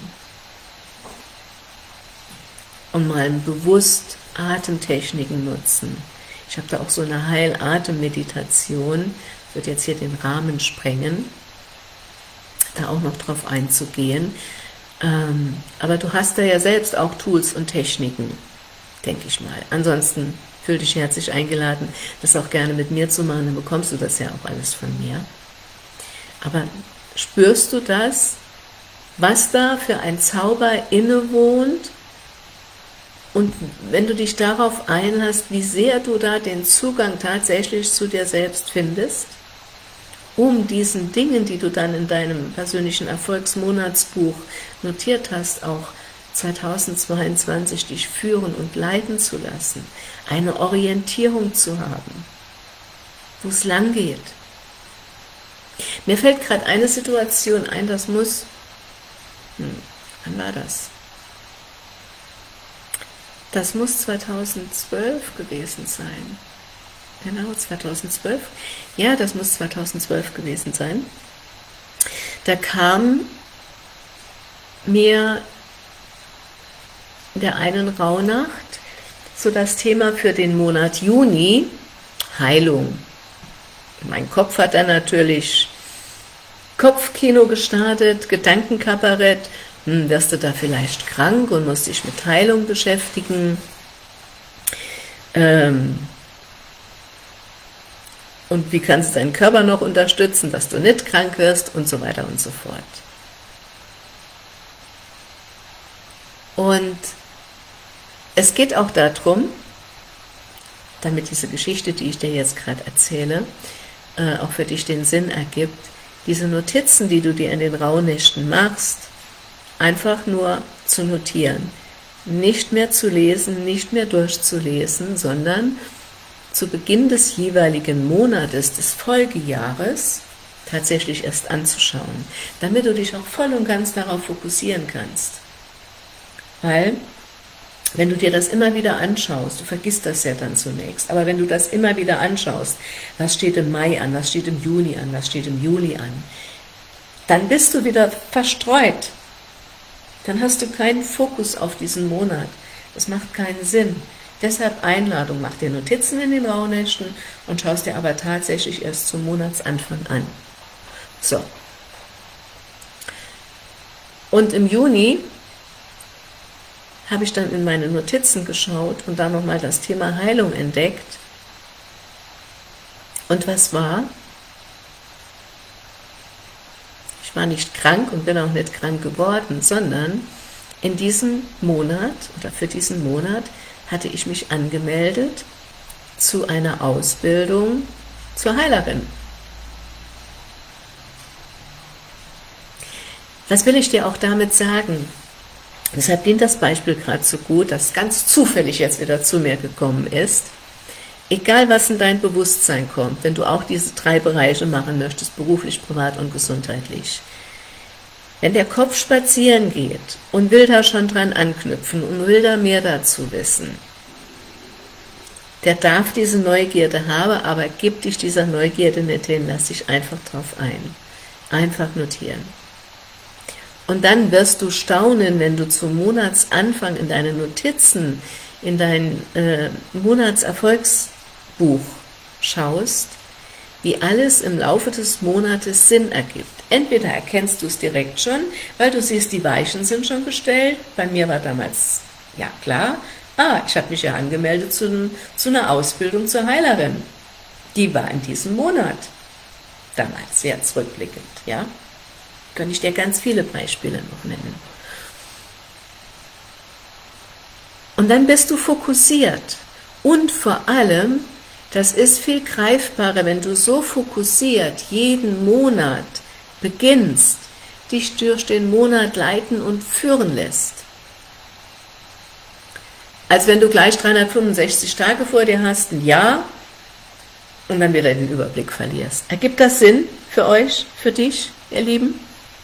Und mal bewusst Atemtechniken nutzen. Ich habe da auch so eine Heilatem-Meditation, wird jetzt hier den Rahmen sprengen, da auch noch drauf einzugehen. Aber du hast da ja selbst auch Tools und Techniken, denke ich mal. Ansonsten fühl dich herzlich eingeladen, das auch gerne mit mir zu machen, dann bekommst du das ja auch alles von mir. Aber spürst du das, was da für ein Zauber innewohnt Und wenn du dich darauf einlässt, wie sehr du da den Zugang tatsächlich zu dir selbst findest, um diesen Dingen, die du dann in deinem persönlichen Erfolgsmonatsbuch notiert hast, auch 2022 dich führen und leiten zu lassen, eine Orientierung zu haben, wo es lang geht. Mir fällt gerade eine Situation ein, das muss, wann war das? Das muss 2012 gewesen sein. Genau, 2012. Ja, das muss 2012 gewesen sein. Da kam mir in der einen Rauhnacht so das Thema für den Monat Juni, Heilung. Mein Kopf hat dann natürlich Kopfkino gestartet, Gedankenkabarett. Wirst du da vielleicht krank und musst dich mit Heilung beschäftigen? Und wie kannst du deinen Körper noch unterstützen, dass du nicht krank wirst und so weiter und so fort. Und es geht auch darum, damit diese Geschichte, die ich dir jetzt gerade erzähle, auch für dich den Sinn ergibt, diese Notizen, die du dir in den Rauhnächten machst, einfach nur zu notieren, nicht mehr zu lesen, nicht mehr durchzulesen, sondern zu Beginn des jeweiligen Monates, des Folgejahres, tatsächlich erst anzuschauen, damit du dich auch voll und ganz darauf fokussieren kannst. Weil, wenn du dir das immer wieder anschaust, du vergisst das ja dann zunächst, aber wenn du das immer wieder anschaust, was steht im Mai an, was steht im Juni an, was steht im Juli an, dann bist du wieder verstreut. Dann hast du keinen Fokus auf diesen Monat. Das macht keinen Sinn. Deshalb Einladung, mach dir Notizen in den Rauhnächten und schaust dir aber tatsächlich erst zum Monatsanfang an. So. Und im Juni habe ich dann in meine Notizen geschaut und da nochmal das Thema Heilung entdeckt. Und was war? Ich war nicht krank und bin auch nicht krank geworden, sondern in diesem Monat oder für diesen Monat hatte ich mich angemeldet zu einer Ausbildung zur Heilerin. Was will ich dir auch damit sagen? Deshalb dient das Beispiel gerade so gut, das ganz zufällig jetzt wieder zu mir gekommen ist. Egal, was in dein Bewusstsein kommt, wenn du auch diese 3 Bereiche machen möchtest, beruflich, privat und gesundheitlich. Wenn der Kopf spazieren geht und will da schon dran anknüpfen und will da mehr dazu wissen, der darf diese Neugierde haben, aber gib dich dieser Neugierde nicht hin, lass dich einfach drauf ein. Einfach notieren. Und dann wirst du staunen, wenn du zum Monatsanfang in deine Notizen, in dein Monatserfolgsbuch schaust, wie alles im Laufe des Monates Sinn ergibt. Entweder erkennst du es direkt schon, weil du siehst, die Weichen sind schon gestellt. Bei mir war damals, ja klar, ich habe mich ja angemeldet zu einer Ausbildung zur Heilerin. Die war in diesem Monat. Damals, sehr zurückblickend, ja. Kann ich dir ganz viele Beispiele noch nennen. Und dann bist du fokussiert. Und vor allem, das ist viel greifbarer, wenn du so fokussiert jeden Monat beginnst, dich durch den Monat leiten und führen lässt. Als wenn du gleich 365 Tage vor dir hast, ein Jahr, und dann wieder den Überblick verlierst. Ergibt das Sinn für euch, für dich, ihr Lieben?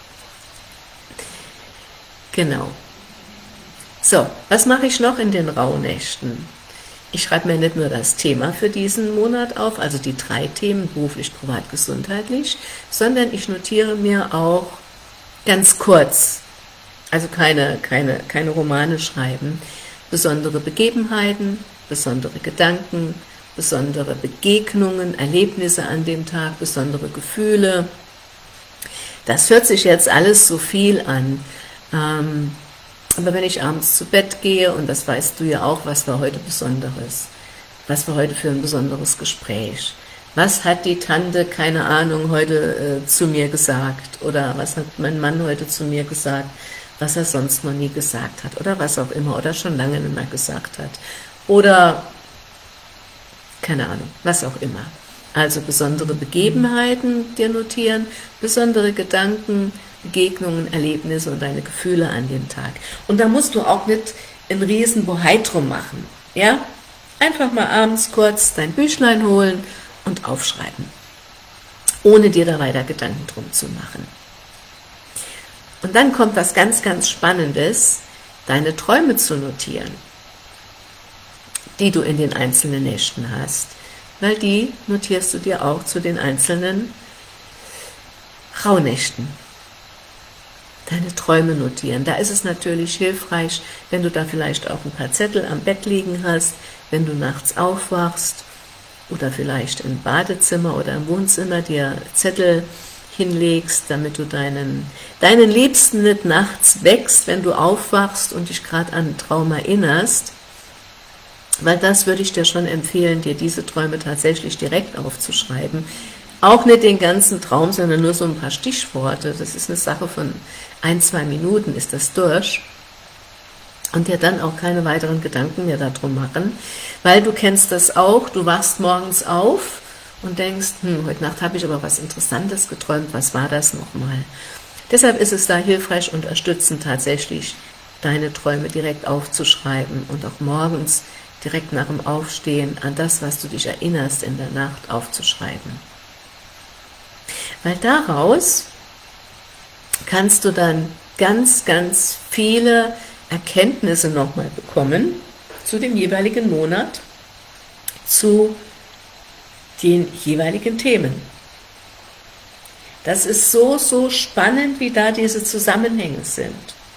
Genau. So, was mache ich noch in den Rauhnächten? Ich schreibe mir nicht nur das Thema für diesen Monat auf, also die 3 Themen, beruflich, privat, gesundheitlich, sondern ich notiere mir auch ganz kurz, also keine Romane schreiben, besondere Begebenheiten, besondere Gedanken, besondere Begegnungen, Erlebnisse an dem Tag, besondere Gefühle. Das hört sich jetzt alles so viel an. Aber wenn ich abends zu Bett gehe, und das weißt du ja auch, was war heute Besonderes, was war heute für ein besonderes Gespräch, was hat die Tante, keine Ahnung, heute zu mir gesagt, oder was hat mein Mann heute zu mir gesagt, was er sonst noch nie gesagt hat oder was auch immer oder schon lange nicht mehr gesagt hat oder keine Ahnung, was auch immer. Also besondere Begebenheiten dir notieren, besondere Gedanken, Begegnungen, Erlebnisse und deine Gefühle an dem Tag. Und da musst du auch nicht einen riesen Bohai drum machen, ja? Einfach mal abends kurz dein Büchlein holen und aufschreiben, ohne dir da weiter Gedanken drum zu machen. Und dann kommt was ganz, ganz Spannendes, deine Träume zu notieren, die du in den einzelnen Nächten hast, weil die notierst du dir auch zu den einzelnen Rauhnächten. Deine Träume notieren. Da ist es natürlich hilfreich, wenn du da vielleicht auch ein paar Zettel am Bett liegen hast, wenn du nachts aufwachst oder vielleicht im Badezimmer oder im Wohnzimmer dir Zettel hinlegst, damit du deinen Liebsten nicht nachts wächst, wenn du aufwachst und dich gerade an einen Traum erinnerst, weil das würde ich dir schon empfehlen, dir diese Träume tatsächlich direkt aufzuschreiben. Auch nicht den ganzen Traum, sondern nur so ein paar Stichworte. Das ist eine Sache von 1-2 Minuten, ist das durch. Und dir dann auch keine weiteren Gedanken mehr darum machen, weil du kennst das auch, du wachst morgens auf und denkst, heute Nacht habe ich aber was Interessantes geträumt, was war das nochmal? Deshalb ist es da hilfreich und unterstützend tatsächlich, deine Träume direkt aufzuschreiben und auch morgens direkt nach dem Aufstehen an das, was du dich erinnerst in der Nacht, aufzuschreiben. Weil daraus kannst du dann ganz, ganz viele Erkenntnisse nochmal bekommen zu dem jeweiligen Monat, zu den jeweiligen Themen. Das ist so, so spannend, wie da diese Zusammenhänge sind.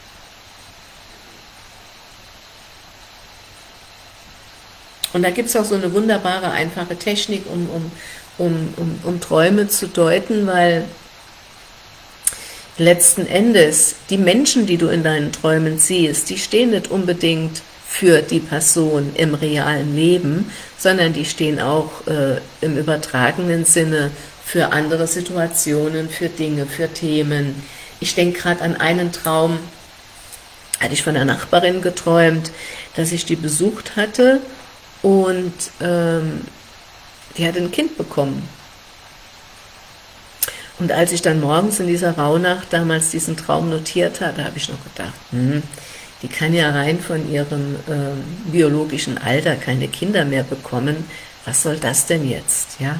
Und da gibt es auch so eine wunderbare, einfache Technik, um Träume zu deuten, weil letzten Endes die Menschen, die du in deinen Träumen siehst, die stehen nicht unbedingt für die Person im realen Leben, sondern die stehen auch im übertragenen Sinne für andere Situationen, für Dinge, für Themen. Ich denke gerade an einen Traum, hatte ich von einer Nachbarin geträumt, dass ich die besucht hatte und die hatte ein Kind bekommen. Und als ich dann morgens in dieser Rauhnacht damals diesen Traum notiert hatte, habe ich noch gedacht, die kann ja rein von ihrem biologischen Alter keine Kinder mehr bekommen. Was soll das denn jetzt? Ja?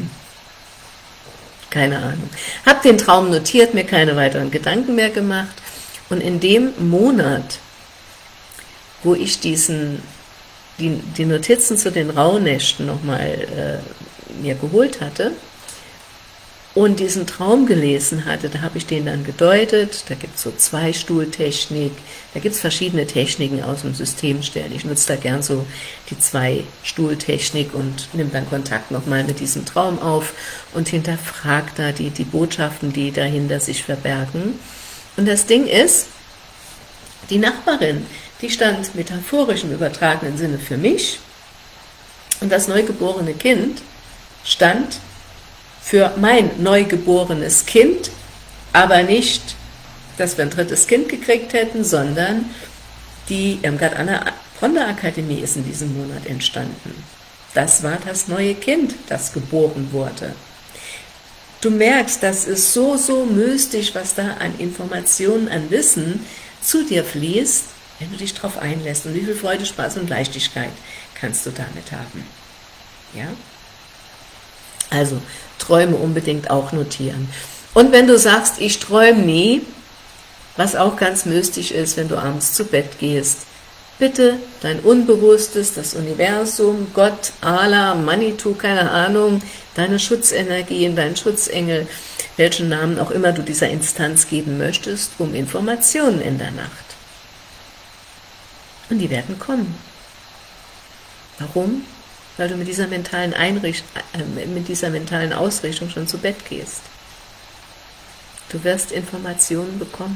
Keine Ahnung. Habe den Traum notiert, mir keine weiteren Gedanken mehr gemacht. Und in dem Monat, wo ich die Notizen zu den Rauhnächten nochmal mir geholt hatte und diesen Traum gelesen hatte, da habe ich den dann gedeutet. Da gibt es so Zwei-Stuhl-Technik, da gibt es verschiedene Techniken aus dem Systemstern. Ich nutze da gern so die Zwei-Stuhl-Technik und nehme dann Kontakt nochmal mit diesem Traum auf und hinterfrage da die Botschaften, die dahinter sich verbergen. Und das Ding ist, die Nachbarin, die stand metaphorisch im übertragenen Sinne für mich und das neugeborene Kind stand für mein neugeborenes Kind, aber nicht, dass wir ein drittes Kind gekriegt hätten, sondern die Irmgard Anna Akademie ist in diesem Monat entstanden. Das war das neue Kind, das geboren wurde. Du merkst, das ist so, so mystisch, was da an Informationen, an Wissen zu dir fließt, wenn du dich darauf einlässt. Und wie viel Freude, Spaß und Leichtigkeit kannst du damit haben. Ja? Also, Träume unbedingt auch notieren. Und wenn du sagst, ich träume nie, was auch ganz mystisch ist, wenn du abends zu Bett gehst, bitte dein Unbewusstes, das Universum, Gott, Allah, Manitou, keine Ahnung, deine Schutzenergien, dein Schutzengel, welchen Namen auch immer du dieser Instanz geben möchtest, um Informationen in der Nacht. Und die werden kommen. Warum? Weil du mit dieser mentalen Ausrichtung schon zu Bett gehst. Du wirst Informationen bekommen.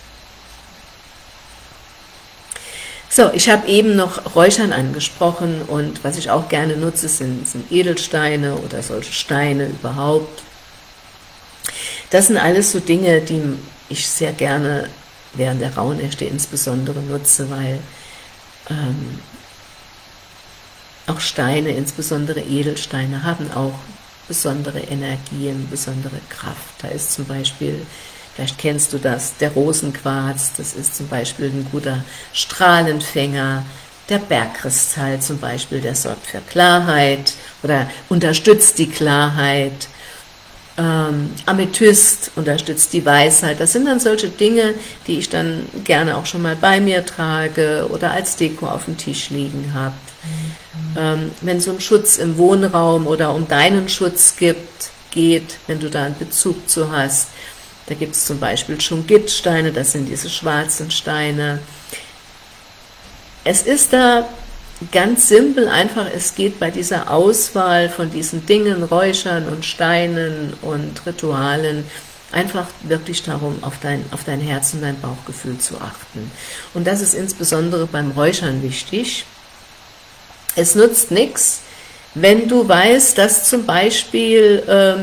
So, ich habe eben noch Räuchern angesprochen und was ich auch gerne nutze, sind Edelsteine oder solche Steine überhaupt. Das sind alles so Dinge, die ich sehr gerne während der Rauhnächte insbesondere nutze, weil auch Steine, insbesondere Edelsteine, haben auch besondere Energien, besondere Kraft. Da ist zum Beispiel, vielleicht kennst du das, der Rosenquarz, das ist zum Beispiel ein guter Strahlenfänger. Der Bergkristall zum Beispiel, der sorgt für Klarheit oder unterstützt die Klarheit. Amethyst unterstützt die Weisheit. Das sind dann solche Dinge, die ich dann gerne auch schon mal bei mir trage oder als Deko auf dem Tisch liegen habe. Wenn es um Schutz im Wohnraum oder um deinen Schutz geht, wenn du da einen Bezug zu hast, da gibt es zum Beispiel Schungit-Steine, das sind diese schwarzen Steine. Es ist da ganz simpel, einfach, es geht bei dieser Auswahl von diesen Dingen, Räuchern und Steinen und Ritualen, einfach wirklich darum, auf dein Herz und dein Bauchgefühl zu achten. Und das ist insbesondere beim Räuchern wichtig. Es nutzt nichts, wenn du weißt, dass zum Beispiel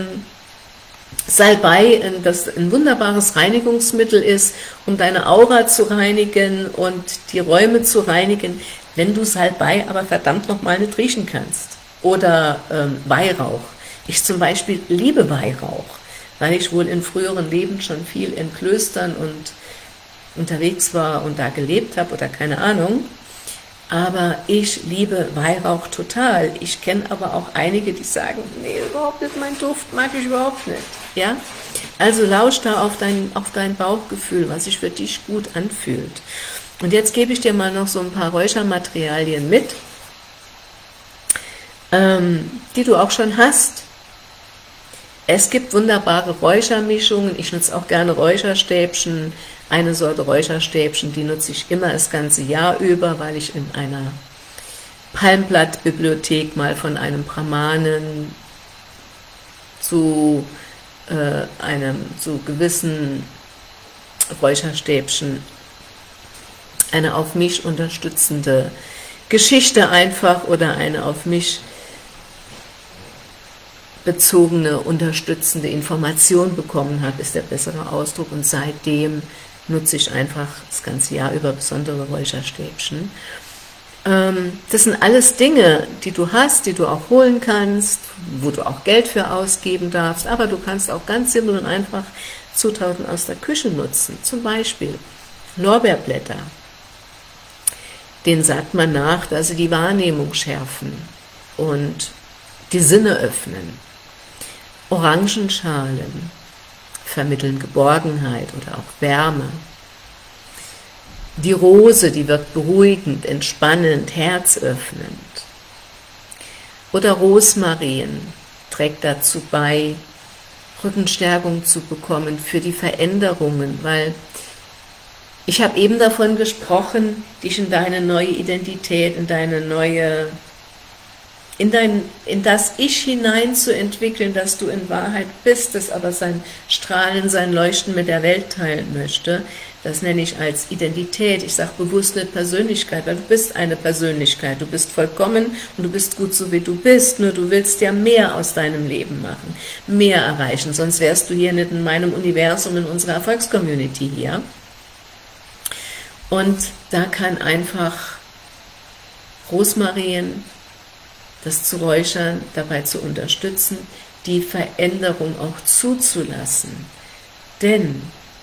Salbei ein wunderbares Reinigungsmittel ist, um deine Aura zu reinigen und die Räume zu reinigen, wenn du Salbei aber verdammt nochmal nicht riechen kannst. Oder Weihrauch. Ich zum Beispiel liebe Weihrauch, weil ich wohl in früheren Leben schon viel in Klöstern und unterwegs war und da gelebt habe oder keine Ahnung. Aber ich liebe Weihrauch total. Ich kenne aber auch einige, die sagen, nee, überhaupt nicht, mein Duft mag ich überhaupt nicht. Ja? Also lausch da auf dein Bauchgefühl, was sich für dich gut anfühlt. Und jetzt gebe ich dir mal noch so ein paar Räuchermaterialien mit, die du auch schon hast. Es gibt wunderbare Räuchermischungen. Ich nutze auch gerne Räucherstäbchen. Eine Sorte Räucherstäbchen, die nutze ich immer das ganze Jahr über, weil ich in einer Palmblattbibliothek mal von einem Brahmanen zu gewissen Räucherstäbchen eine auf mich unterstützende Geschichte einfach oder eine auf mich bezogene, unterstützende Information bekommen habe, ist der bessere Ausdruck. Und seitdem nutze ich einfach das ganze Jahr über besondere Räucherstäbchen. Das sind alles Dinge, die du hast, die du auch holen kannst, wo du auch Geld für ausgeben darfst, aber du kannst auch ganz simpel und einfach Zutaten aus der Küche nutzen. Zum Beispiel Lorbeerblätter. Denen sagt man nach, dass sie die Wahrnehmung schärfen und die Sinne öffnen. Orangenschalen vermitteln Geborgenheit oder auch Wärme. Die Rose, die wirkt beruhigend, entspannend, herzöffnend. Oder Rosmarin trägt dazu bei, Rückenstärkung zu bekommen für die Veränderungen, weil ich habe eben davon gesprochen, dich in deine neue Identität, in das Ich hinein zu entwickeln, dass du in Wahrheit bist, das aber sein Strahlen, sein Leuchten mit der Welt teilen möchte. Das nenne ich als Identität. Ich sage bewusst nicht Persönlichkeit, weil du bist eine Persönlichkeit. Du bist vollkommen und du bist gut so, wie du bist. Nur du willst ja mehr aus deinem Leben machen, mehr erreichen. Sonst wärst du hier nicht in meinem Universum, in unserer Erfolgscommunity hier. Und da kann einfach Rosmarin, das zu räuchern, dabei zu unterstützen, die Veränderung auch zuzulassen. Denn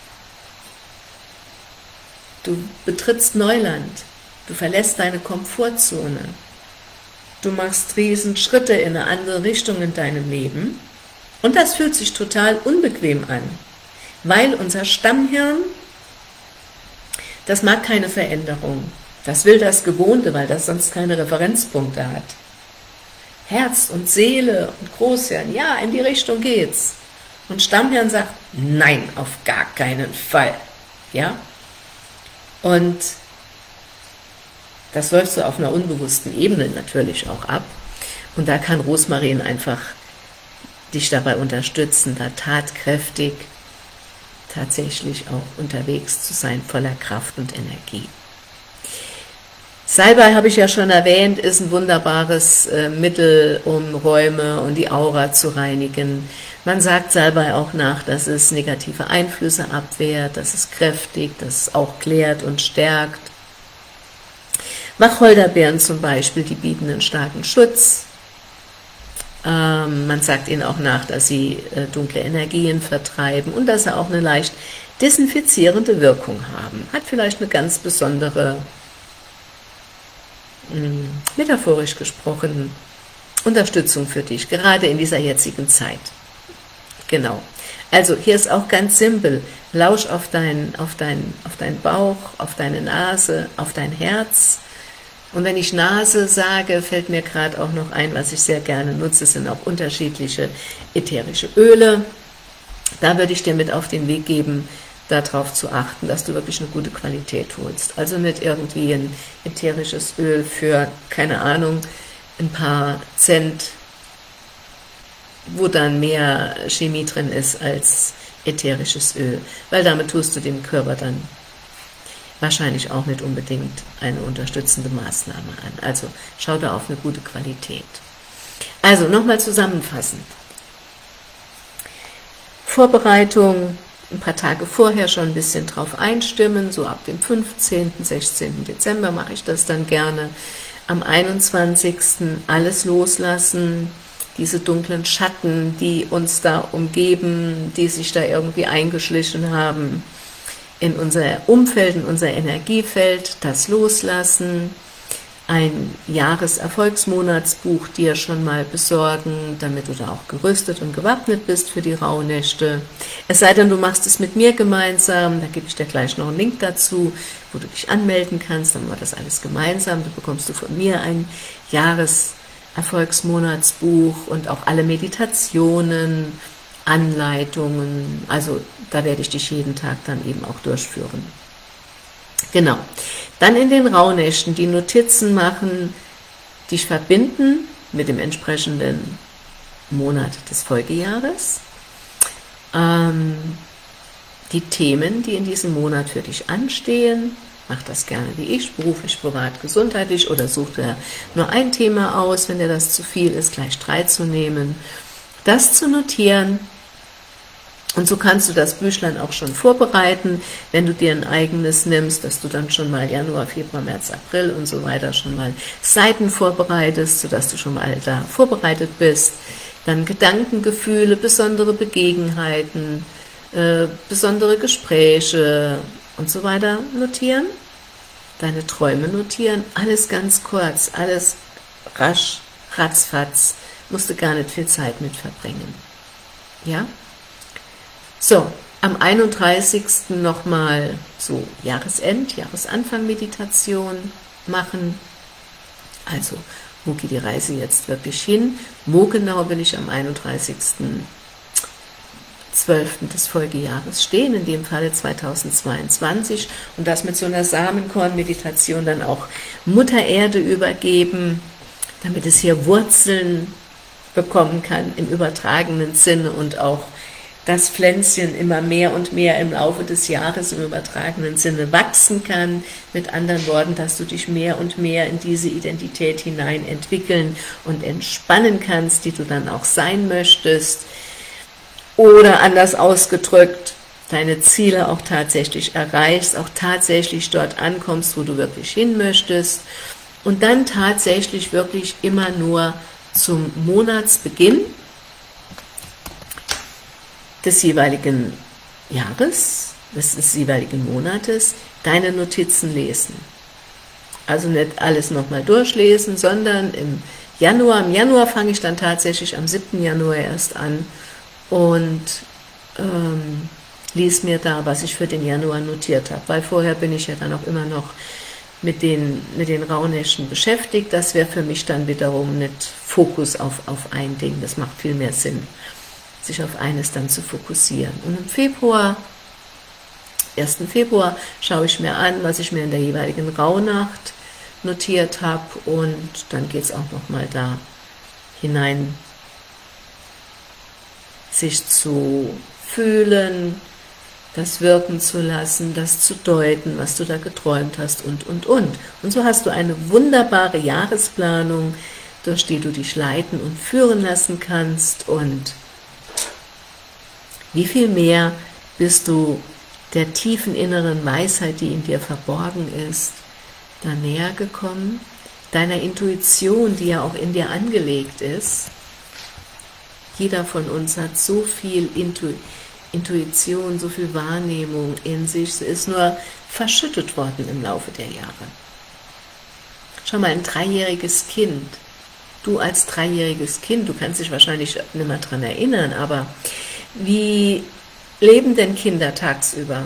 du betrittst Neuland, du verlässt deine Komfortzone, du machst Riesenschritte in eine andere Richtung in deinem Leben und das fühlt sich total unbequem an, weil unser Stammhirn, das mag keine Veränderung, das will das Gewohnte, weil das sonst keine Referenzpunkte hat. Herz und Seele und Großhirn, ja, in die Richtung geht's. Und Stammhirn sagt, nein, auf gar keinen Fall. Ja? Und das läuft so auf einer unbewussten Ebene natürlich auch ab. Und da kann Rosmarin einfach dich dabei unterstützen, da tatkräftig tatsächlich auch unterwegs zu sein, voller Kraft und Energie. Salbei, habe ich ja schon erwähnt, ist ein wunderbares Mittel, um Räume und die Aura zu reinigen. Man sagt Salbei auch nach, dass es negative Einflüsse abwehrt, dass es kräftig, dass es auch klärt und stärkt. Wacholderbeeren zum Beispiel, die bieten einen starken Schutz. Man sagt ihnen auch nach, dass sie dunkle Energien vertreiben und dass sie auch eine leicht desinfizierende Wirkung haben. Hat vielleicht eine ganz besondere, metaphorisch gesprochen, Unterstützung für dich, gerade in dieser jetzigen Zeit. Genau. Also hier ist auch ganz simpel, lausch auf deinen Bauch, auf deine Nase, auf dein Herz. Und wenn ich Nase sage, fällt mir gerade auch noch ein, was ich sehr gerne nutze, sind auch unterschiedliche ätherische Öle. Da würde ich dir mit auf den Weg geben, darauf zu achten, dass du wirklich eine gute Qualität holst. Also nicht irgendwie ein ätherisches Öl für, keine Ahnung, ein paar Cent, wo dann mehr Chemie drin ist als ätherisches Öl, weil damit tust du dem Körper dann wahrscheinlich auch nicht unbedingt eine unterstützende Maßnahme an. Also schau da auf eine gute Qualität. Also nochmal zusammenfassend. Vorbereitung, ein paar Tage vorher schon ein bisschen drauf einstimmen, so ab dem 15., 16. Dezember mache ich das dann gerne. Am 21. alles loslassen, diese dunklen Schatten, die uns da umgeben, die sich da irgendwie eingeschlichen haben in unser Umfeld, in unser Energiefeld, das loslassen, ein Jahreserfolgsmonatsbuch dir schon mal besorgen, damit du da auch gerüstet und gewappnet bist für die Rauhnächte. Es sei denn, du machst es mit mir gemeinsam, da gebe ich dir gleich noch einen Link dazu, wo du dich anmelden kannst, dann war das alles gemeinsam, da bekommst du von mir ein Jahreserfolgsmonatsbuch und auch alle Meditationen, Anleitungen, also da werde ich dich jeden Tag dann eben auch durchführen. Genau, dann in den Rauhnächten die Notizen machen, dich verbinden mit dem entsprechenden Monat des Folgejahres, die Themen, die in diesem Monat für dich anstehen, mach das gerne wie ich, beruflich, privat, gesundheitlich, oder such dir nur ein Thema aus, wenn dir das zu viel ist, gleich 3 zu nehmen, das zu notieren. Und so kannst du das Büchlein auch schon vorbereiten, wenn du dir ein eigenes nimmst, dass du dann schon mal Januar, Februar, März, April und so weiter schon mal Seiten vorbereitest, sodass du schon mal da vorbereitet bist. Dann Gedanken, Gefühle, besondere Begebenheiten, besondere Gespräche und so weiter notieren. Deine Träume notieren, alles ganz kurz, alles rasch, ratzfatz, musst du gar nicht viel Zeit mit verbringen. Ja? So, am 31. nochmal so Jahresanfang-Meditation machen. Also, wo geht die Reise jetzt wirklich hin? Wo genau will ich am 31.12. des Folgejahres stehen, in dem Falle 2022, und das mit so einer Samenkorn-Meditation dann auch Mutter Erde übergeben, damit es hier Wurzeln bekommen kann im übertragenen Sinne und auch das Pflänzchen immer mehr und mehr im Laufe des Jahres im übertragenen Sinne wachsen kann. Mit anderen Worten, dass du dich mehr und mehr in diese Identität hinein entwickeln und entspannen kannst, die du dann auch sein möchtest. Oder anders ausgedrückt, deine Ziele auch tatsächlich erreichst, auch tatsächlich dort ankommst, wo du wirklich hin möchtest. Und dann tatsächlich wirklich immer nur zum Monatsbeginn des jeweiligen Jahres, des jeweiligen Monates, deine Notizen lesen. Also nicht alles nochmal durchlesen, sondern im Januar fange ich dann tatsächlich am 7. Januar erst an und lese mir da, was ich für den Januar notiert habe, weil vorher bin ich ja dann auch immer noch mit den Rauhnächten beschäftigt. Das wäre für mich dann wiederum nicht Fokus auf ein Ding, das macht viel mehr Sinn, sich auf eines dann zu fokussieren. Und im Februar, 1. Februar, schaue ich mir an, was ich mir in der jeweiligen Rauhnacht notiert habe, und dann geht es auch nochmal da hinein, sich zu fühlen, das wirken zu lassen, das zu deuten, was du da geträumt hast und. Und so hast du eine wunderbare Jahresplanung, durch die du dich leiten und führen lassen kannst. Und wie viel mehr bist du der tiefen inneren Weisheit, die in dir verborgen ist, da näher gekommen, deiner Intuition, die ja auch in dir angelegt ist. Jeder von uns hat so viel Intuition, so viel Wahrnehmung in sich, sie ist nur verschüttet worden im Laufe der Jahre. Schau mal, ein 3-jähriges Kind, du als 3-jähriges Kind, du kannst dich wahrscheinlich nicht mehr daran erinnern, aber wie leben denn Kinder tagsüber?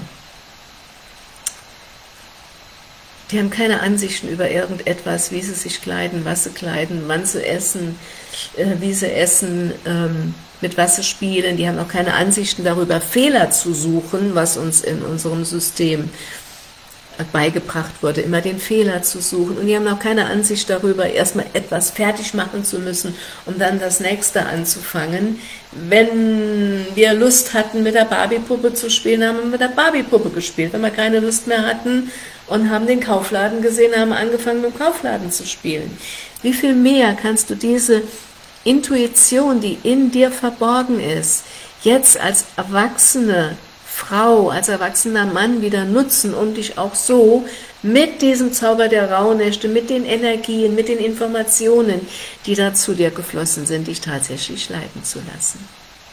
Die haben keine Ansichten über irgendetwas, wie sie sich kleiden, was sie kleiden, wann sie essen, wie sie essen, mit was sie spielen. Die haben auch keine Ansichten darüber, Fehler zu suchen, was uns in unserem System beigebracht wurde, immer den Fehler zu suchen. Und die haben auch keine Ansicht darüber, erstmal etwas fertig machen zu müssen, um dann das nächste anzufangen. Wenn wir Lust hatten, mit der Barbie-Puppe zu spielen, haben wir mit der Barbie-Puppe gespielt. Wenn wir keine Lust mehr hatten und haben den Kaufladen gesehen, haben wir angefangen, mit dem Kaufladen zu spielen. Wie viel mehr kannst du diese Intuition, die in dir verborgen ist, jetzt als erwachsene Frau, als erwachsener Mann wieder nutzen, um dich auch so mit diesem Zauber der Rauhnächte, mit den Energien, mit den Informationen, die da zu dir geflossen sind, dich tatsächlich leiten zu lassen.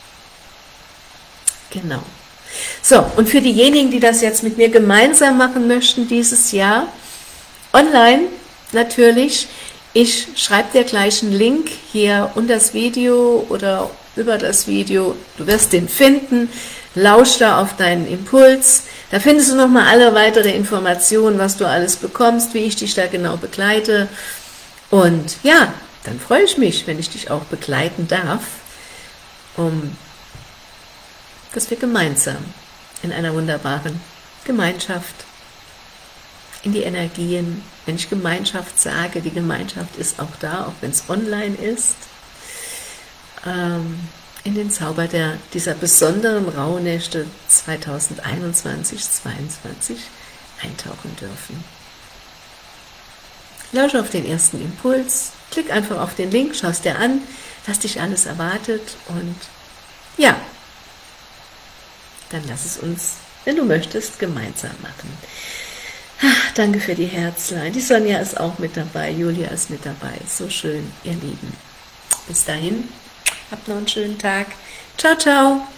Genau. So, und für diejenigen, die das jetzt mit mir gemeinsam machen möchten dieses Jahr, online natürlich, ich schreibe dir gleich einen Link hier unter das Video oder über das Video, du wirst den finden, lausch da auf deinen Impuls, da findest du nochmal alle weitere Informationen, was du alles bekommst, wie ich dich da genau begleite. Und ja, dann freue ich mich, wenn ich dich auch begleiten darf, dass wir gemeinsam in einer wunderbaren Gemeinschaft, in die Energien, wenn ich Gemeinschaft sage, die Gemeinschaft ist auch da, auch wenn es online ist, in den Zauber dieser besonderen Rauhnächte 2021-22 eintauchen dürfen. Lausche auf den ersten Impuls, klick einfach auf den Link, schau es dir an, was dich alles erwartet und ja, dann lass es uns, wenn du möchtest, gemeinsam machen. Ach, danke für die Herzlein. Die Sonja ist auch mit dabei, Julia ist mit dabei. So schön, ihr Lieben. Bis dahin, habt noch einen schönen Tag. Ciao, ciao.